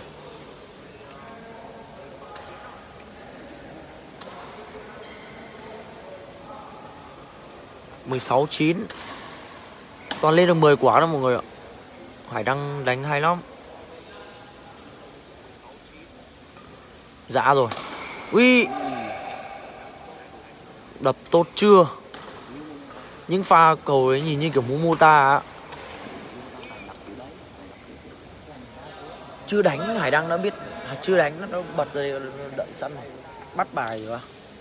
[SPEAKER 1] mười sáu chín. Toàn lên được mười quả đó mọi người ạ. Hải Đăng đánh hay lắm. Dạ rồi. Ui, đập tốt chưa? Những pha cầu ấy nhìn như kiểu Momota á. Chưa đánh Hải Đăng đã biết, chưa đánh nó bật ra đây, đợi sẵn này. Bắt bài rồi.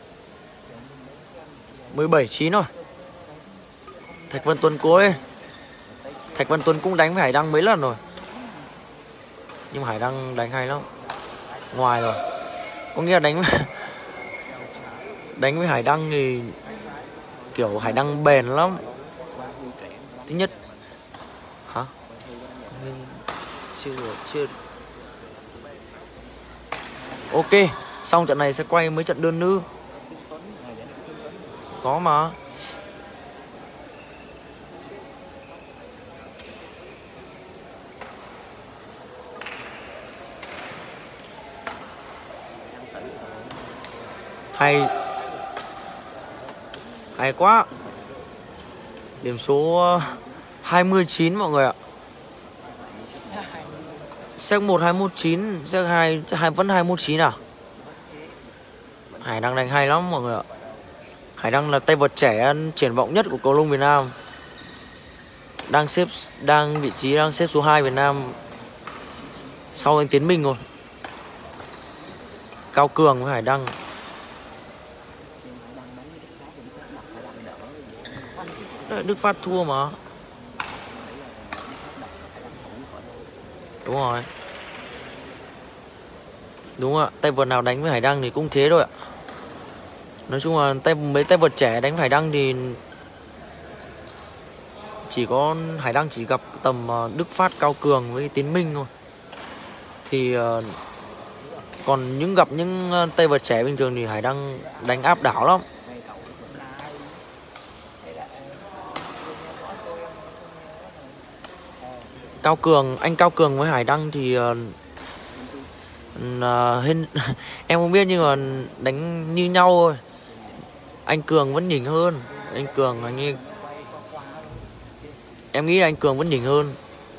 [SPEAKER 1] mười bảy chín rồi. Thạch Vân Tuấn cuối. Thạch Vân Tuấn cũng đánh với Hải Đăng mấy lần rồi. Nhưng mà Hải Đăng đánh hay lắm. Ngoài rồi. Có nghĩa là đánh đánh với Hải Đăng thì kiểu Hải Đăng bền lắm. Thứ nhất. Hả? Chưa chưa. Ok, xong trận này sẽ quay mấy trận đơn nữ. Có mà. Hay. Hay quá. Điểm số hai mươi chín mọi người ạ. Set một hai mốt chín, set hai hai vẫn hai mốt chín à? Hải Đăng đánh hay lắm mọi người ạ. Hải Đăng là tay vợt trẻ triển vọng nhất của cầu lông Việt Nam. Đang xếp đang vị trí đang xếp số hai Việt Nam sau anh Tiến Minh rồi. Cao Cường với Hải Đăng. Đức Phát thua mà. Đúng rồi. Đúng ạ, tay vợt nào đánh với Hải Đăng thì cũng thế rồi ạ. Nói chung là tay mấy tay vợt trẻ đánh với Hải Đăng thì chỉ có Hải Đăng chỉ gặp tầm Đức Phát, Cao Cường với Tiến Minh thôi. Thì uh, còn những gặp những tay vợt trẻ bình thường thì Hải Đăng đánh áp đảo lắm. Cao Cường, anh Cao Cường với Hải Đăng thì uh, uh, hình, em không biết nhưng mà đánh như nhau thôi. Anh Cường vẫn nhỉnh hơn. Anh Cường anh như em nghĩ là anh Cường vẫn nhỉnh hơn.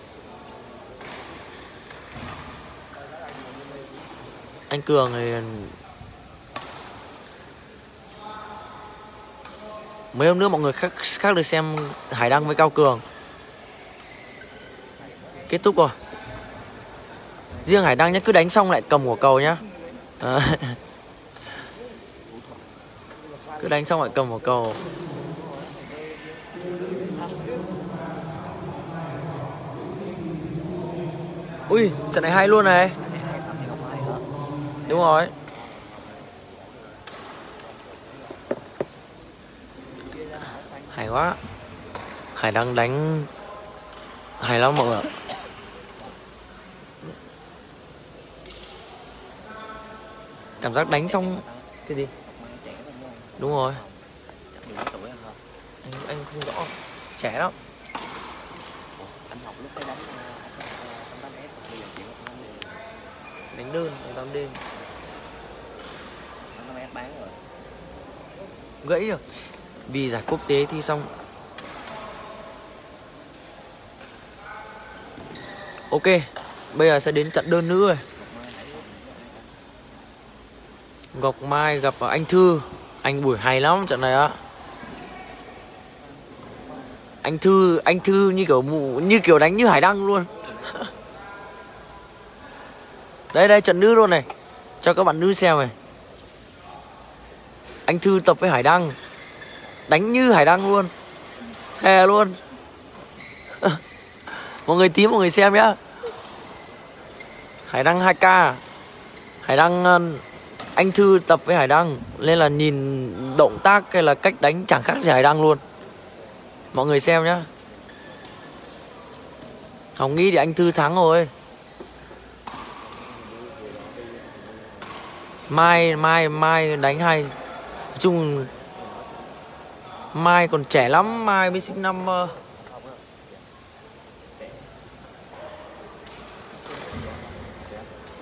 [SPEAKER 1] Anh Cường thì mấy hôm nữa mọi người khác khác được xem Hải Đăng với Cao Cường. Kết thúc rồi. Riêng Hải Đăng nhé, cứ đánh xong lại cầm quả cầu nhá. À. Cứ đánh xong lại cầm quả cầu. Ui, trận này hay luôn này. Đúng rồi. Hay quá. Hải Đăng đánh hay lắm mọi người ạ. Cảm giác đánh xong cái gì? Đúng rồi. Anh anh không rõ. Trẻ lắm.
[SPEAKER 2] Anh học lúc đấy đánh tám ép bây giờ chỉ
[SPEAKER 1] đánh đơn tám D.
[SPEAKER 2] tám ép bán rồi.
[SPEAKER 1] Gãy rồi. Vì giải quốc tế thi xong. Ok, bây giờ sẽ đến trận đơn nữ rồi. Ngọc Mai gặp anh Thư. Anh Bùi hay lắm trận này á. Anh Thư, anh Thư như kiểu như kiểu đánh như Hải Đăng luôn. Đây đây trận nữ luôn này. Cho các bạn nữ xem này. Anh Thư tập với Hải Đăng. Đánh như Hải Đăng luôn. Thề luôn. Mọi người tím mọi người xem nhá. Hải Đăng hai K. Hải Đăng anh Thư tập với Hải Đăng nên là nhìn động tác hay là cách đánh chẳng khác gì Hải Đăng luôn. Mọi người xem nhá. Hồng nghĩ thì anh Thư thắng rồi. Mai Mai Mai đánh hay. Nói chung Mai còn trẻ lắm. Mai mới sinh năm uh...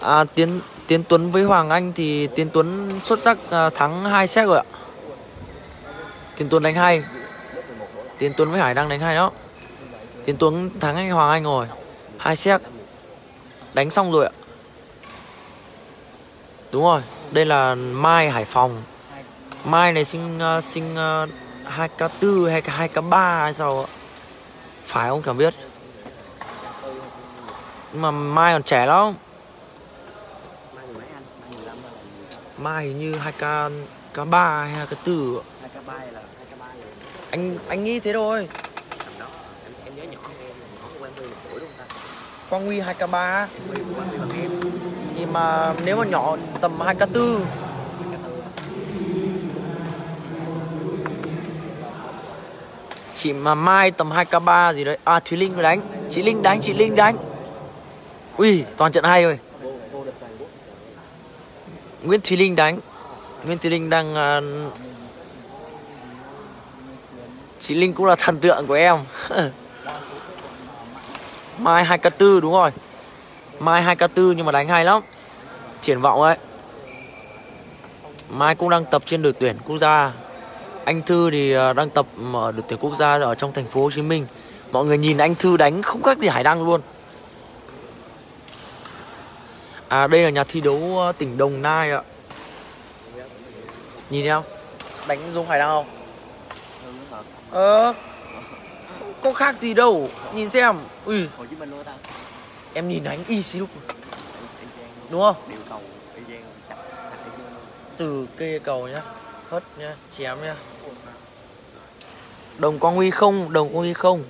[SPEAKER 1] À, Tiến Tiến Tuấn với Hoàng Anh thì Tiến Tuấn xuất sắc, à, thắng hai set rồi ạ. Tiến Tuấn đánh hay. Tiến Tuấn với Hải Đăng đánh hay đó. Tiến Tuấn thắng anh Hoàng Anh rồi, hai set đánh xong rồi ạ. Đúng rồi, đây là Mai Hải Phòng. Mai này sinh uh, sinh uh, hai k tư hay hai k ba hay sao ạ? Phải không chẳng biết. Nhưng mà Mai còn trẻ lắm. Mai hình như hai k k ba hay hai k tư.
[SPEAKER 2] hai k ba là hai k ba là
[SPEAKER 1] Anh anh nghĩ thế thôi.
[SPEAKER 2] đó. Em, em nhớ nhỏ hơn em, nhỏ hơn Quang Huy một tuổi đúng không ta?
[SPEAKER 1] Quang Huy hai k ba.
[SPEAKER 2] Quang Huy bằng em.
[SPEAKER 1] Thì mà nếu mà nhỏ tầm hai k tư. Chị mà Mai tầm hai k ba gì đấy. À, Thúy Linh mới đánh. Chị Linh đánh, chị Linh đánh. Ui, toàn trận hay rồi. Nguyễn Thúy Linh đánh. Nguyễn Thúy Linh đang uh... chị Linh cũng là thần tượng của em. Mai hai k tư đúng rồi. Mai hai k tư nhưng mà đánh hay lắm. Triển vọng ấy. Mai cũng đang tập trên đội tuyển quốc gia. Anh Thư thì đang tập ở đội tuyển quốc gia ở trong thành phố Hồ Chí Minh. Mọi người nhìn anh Thư đánh không khác gì Hải Đăng luôn. À, đây là nhà thi đấu tỉnh Đồng Nai ạ. Nhìn thấy không? Đánh giống Hải Đăng không? Ờ, có khác gì đâu. Nhìn xem. Ui,
[SPEAKER 2] Hồ Chí Minh luôn ta.
[SPEAKER 1] em nhìn đánh y xí lúc. Đúng không?
[SPEAKER 2] Điều cầu y chang chặt chặt y chang.
[SPEAKER 1] Từ cây cầu nhá, hất nhá, chém nhá. Đồng Quang Huy không, Đồng Quang Huy không.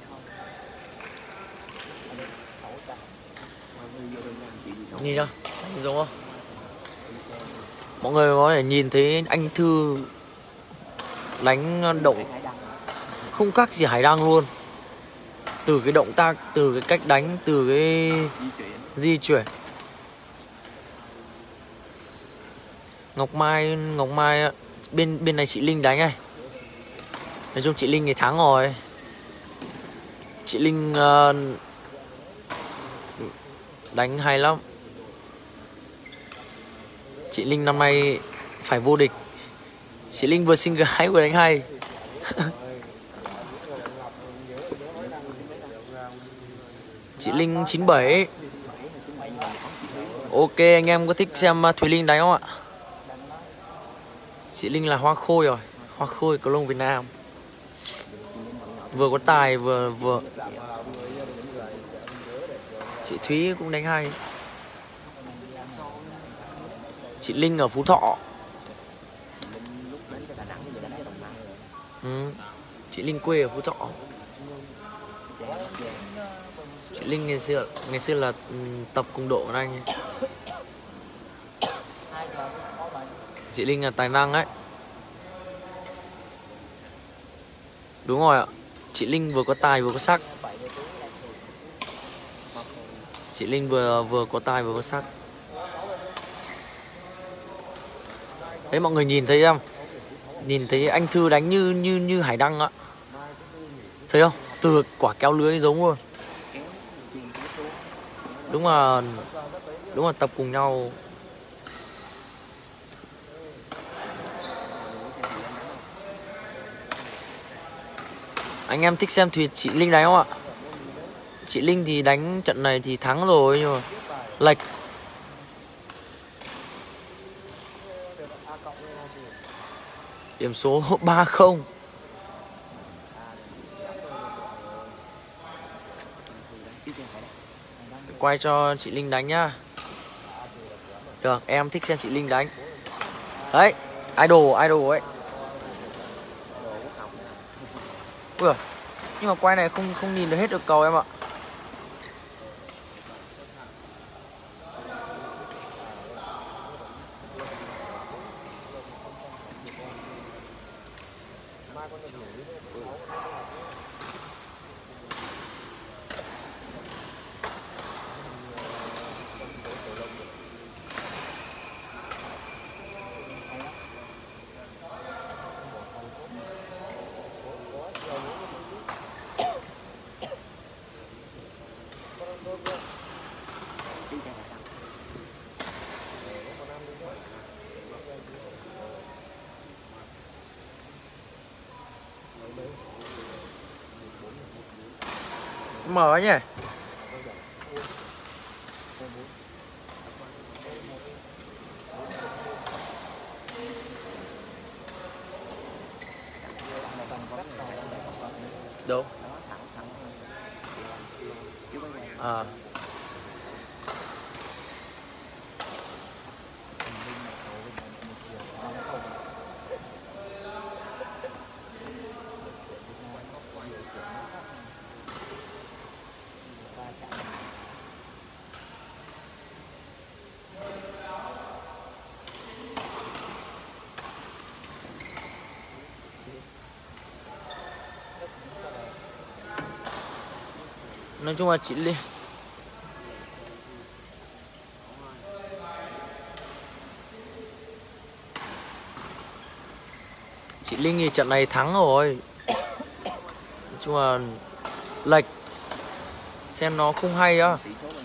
[SPEAKER 1] Nhìn không? Giống không? Mọi người có thể nhìn thấy anh Thư đánh động không khác gì Hải Đăng luôn. Từ cái động tác, từ cái cách đánh, từ cái di chuyển. Ngọc Mai, Ngọc Mai bên bên này chị Linh đánh này. Nói chung chị Linh thì thắng rồi. Chị Linh uh, đánh hay lắm. Chị Linh năm nay phải vô địch. Chị Linh vừa sinh gái vừa đánh hay. Chị Linh chín bảy. Ok, anh em có thích xem Thúy Linh đánh không ạ? Chị Linh là hoa khôi rồi. Hoa khôi cầu lông Việt Nam. Vừa có tài vừa vừa. Chị Thúy cũng đánh hay. Chị Linh ở Phú Thọ. Ừ. Chị Linh quê ở Phú Thọ. Chị Linh ngày xưa ngày xưa là tập cùng độ với anh ấy. Chị Linh là tài năng ấy. Đúng rồi ạ. Chị Linh vừa có tài vừa có sắc. Chị Linh vừa vừa có tài vừa có sắc. Đấy, mọi người nhìn thấy không? Nhìn thấy anh Thư đánh như như như Hải Đăng ạ. Thấy không? Từ quả kéo lưới giống luôn. Đúng là đúng là tập cùng nhau. Anh em thích xem thì chị Linh đánh không ạ? Chị Linh thì đánh trận này thì thắng rồi nhưng mà lệch. Điểm số ba không. Quay cho chị Linh đánh nhá. Được, em thích xem chị Linh đánh. Đấy, idol, idol ấy. Ui, nhưng mà quay này không không nhìn được hết được cầu em ạ. Mở nhỉ. Đâu? À. Nói chung là chị Linh Chị Linh thì trận này thắng rồi. Nói chung là lệch xem nó không hay á.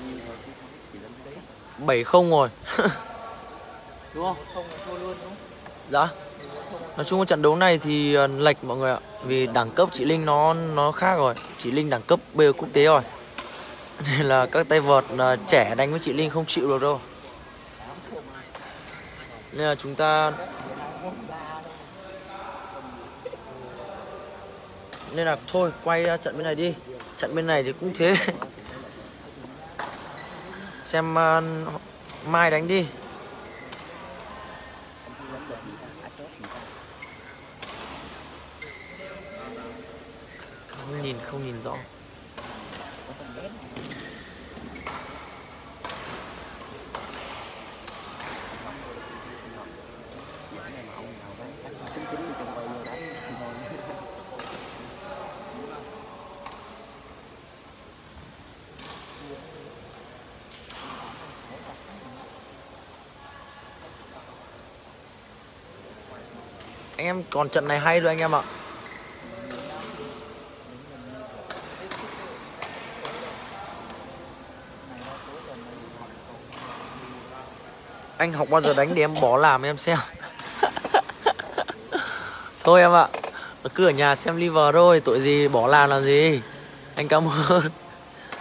[SPEAKER 1] Bảy không rồi. Đúng không?
[SPEAKER 3] Không thua luôn đúng không?
[SPEAKER 1] Dạ. Nói chung trận đấu này thì lệch mọi người ạ. Vì đẳng cấp chị Linh nó nó khác rồi. Chị Linh đẳng cấp bây giờ quốc tế rồi. Nên là các tay vợt trẻ đánh với chị Linh không chịu được đâu. Nên là chúng ta Nên là thôi quay trận bên này đi. Trận bên này thì cũng thế. Xem uh, mai đánh đi. Không nhìn không nhìn rõ. Anh em còn trận này hay rồi anh em ạ. Anh học bao giờ đánh để em bỏ làm em xem. Thôi em ạ, cứ ở nhà xem live thôi, tội gì bỏ làm làm gì. Anh cảm ơn.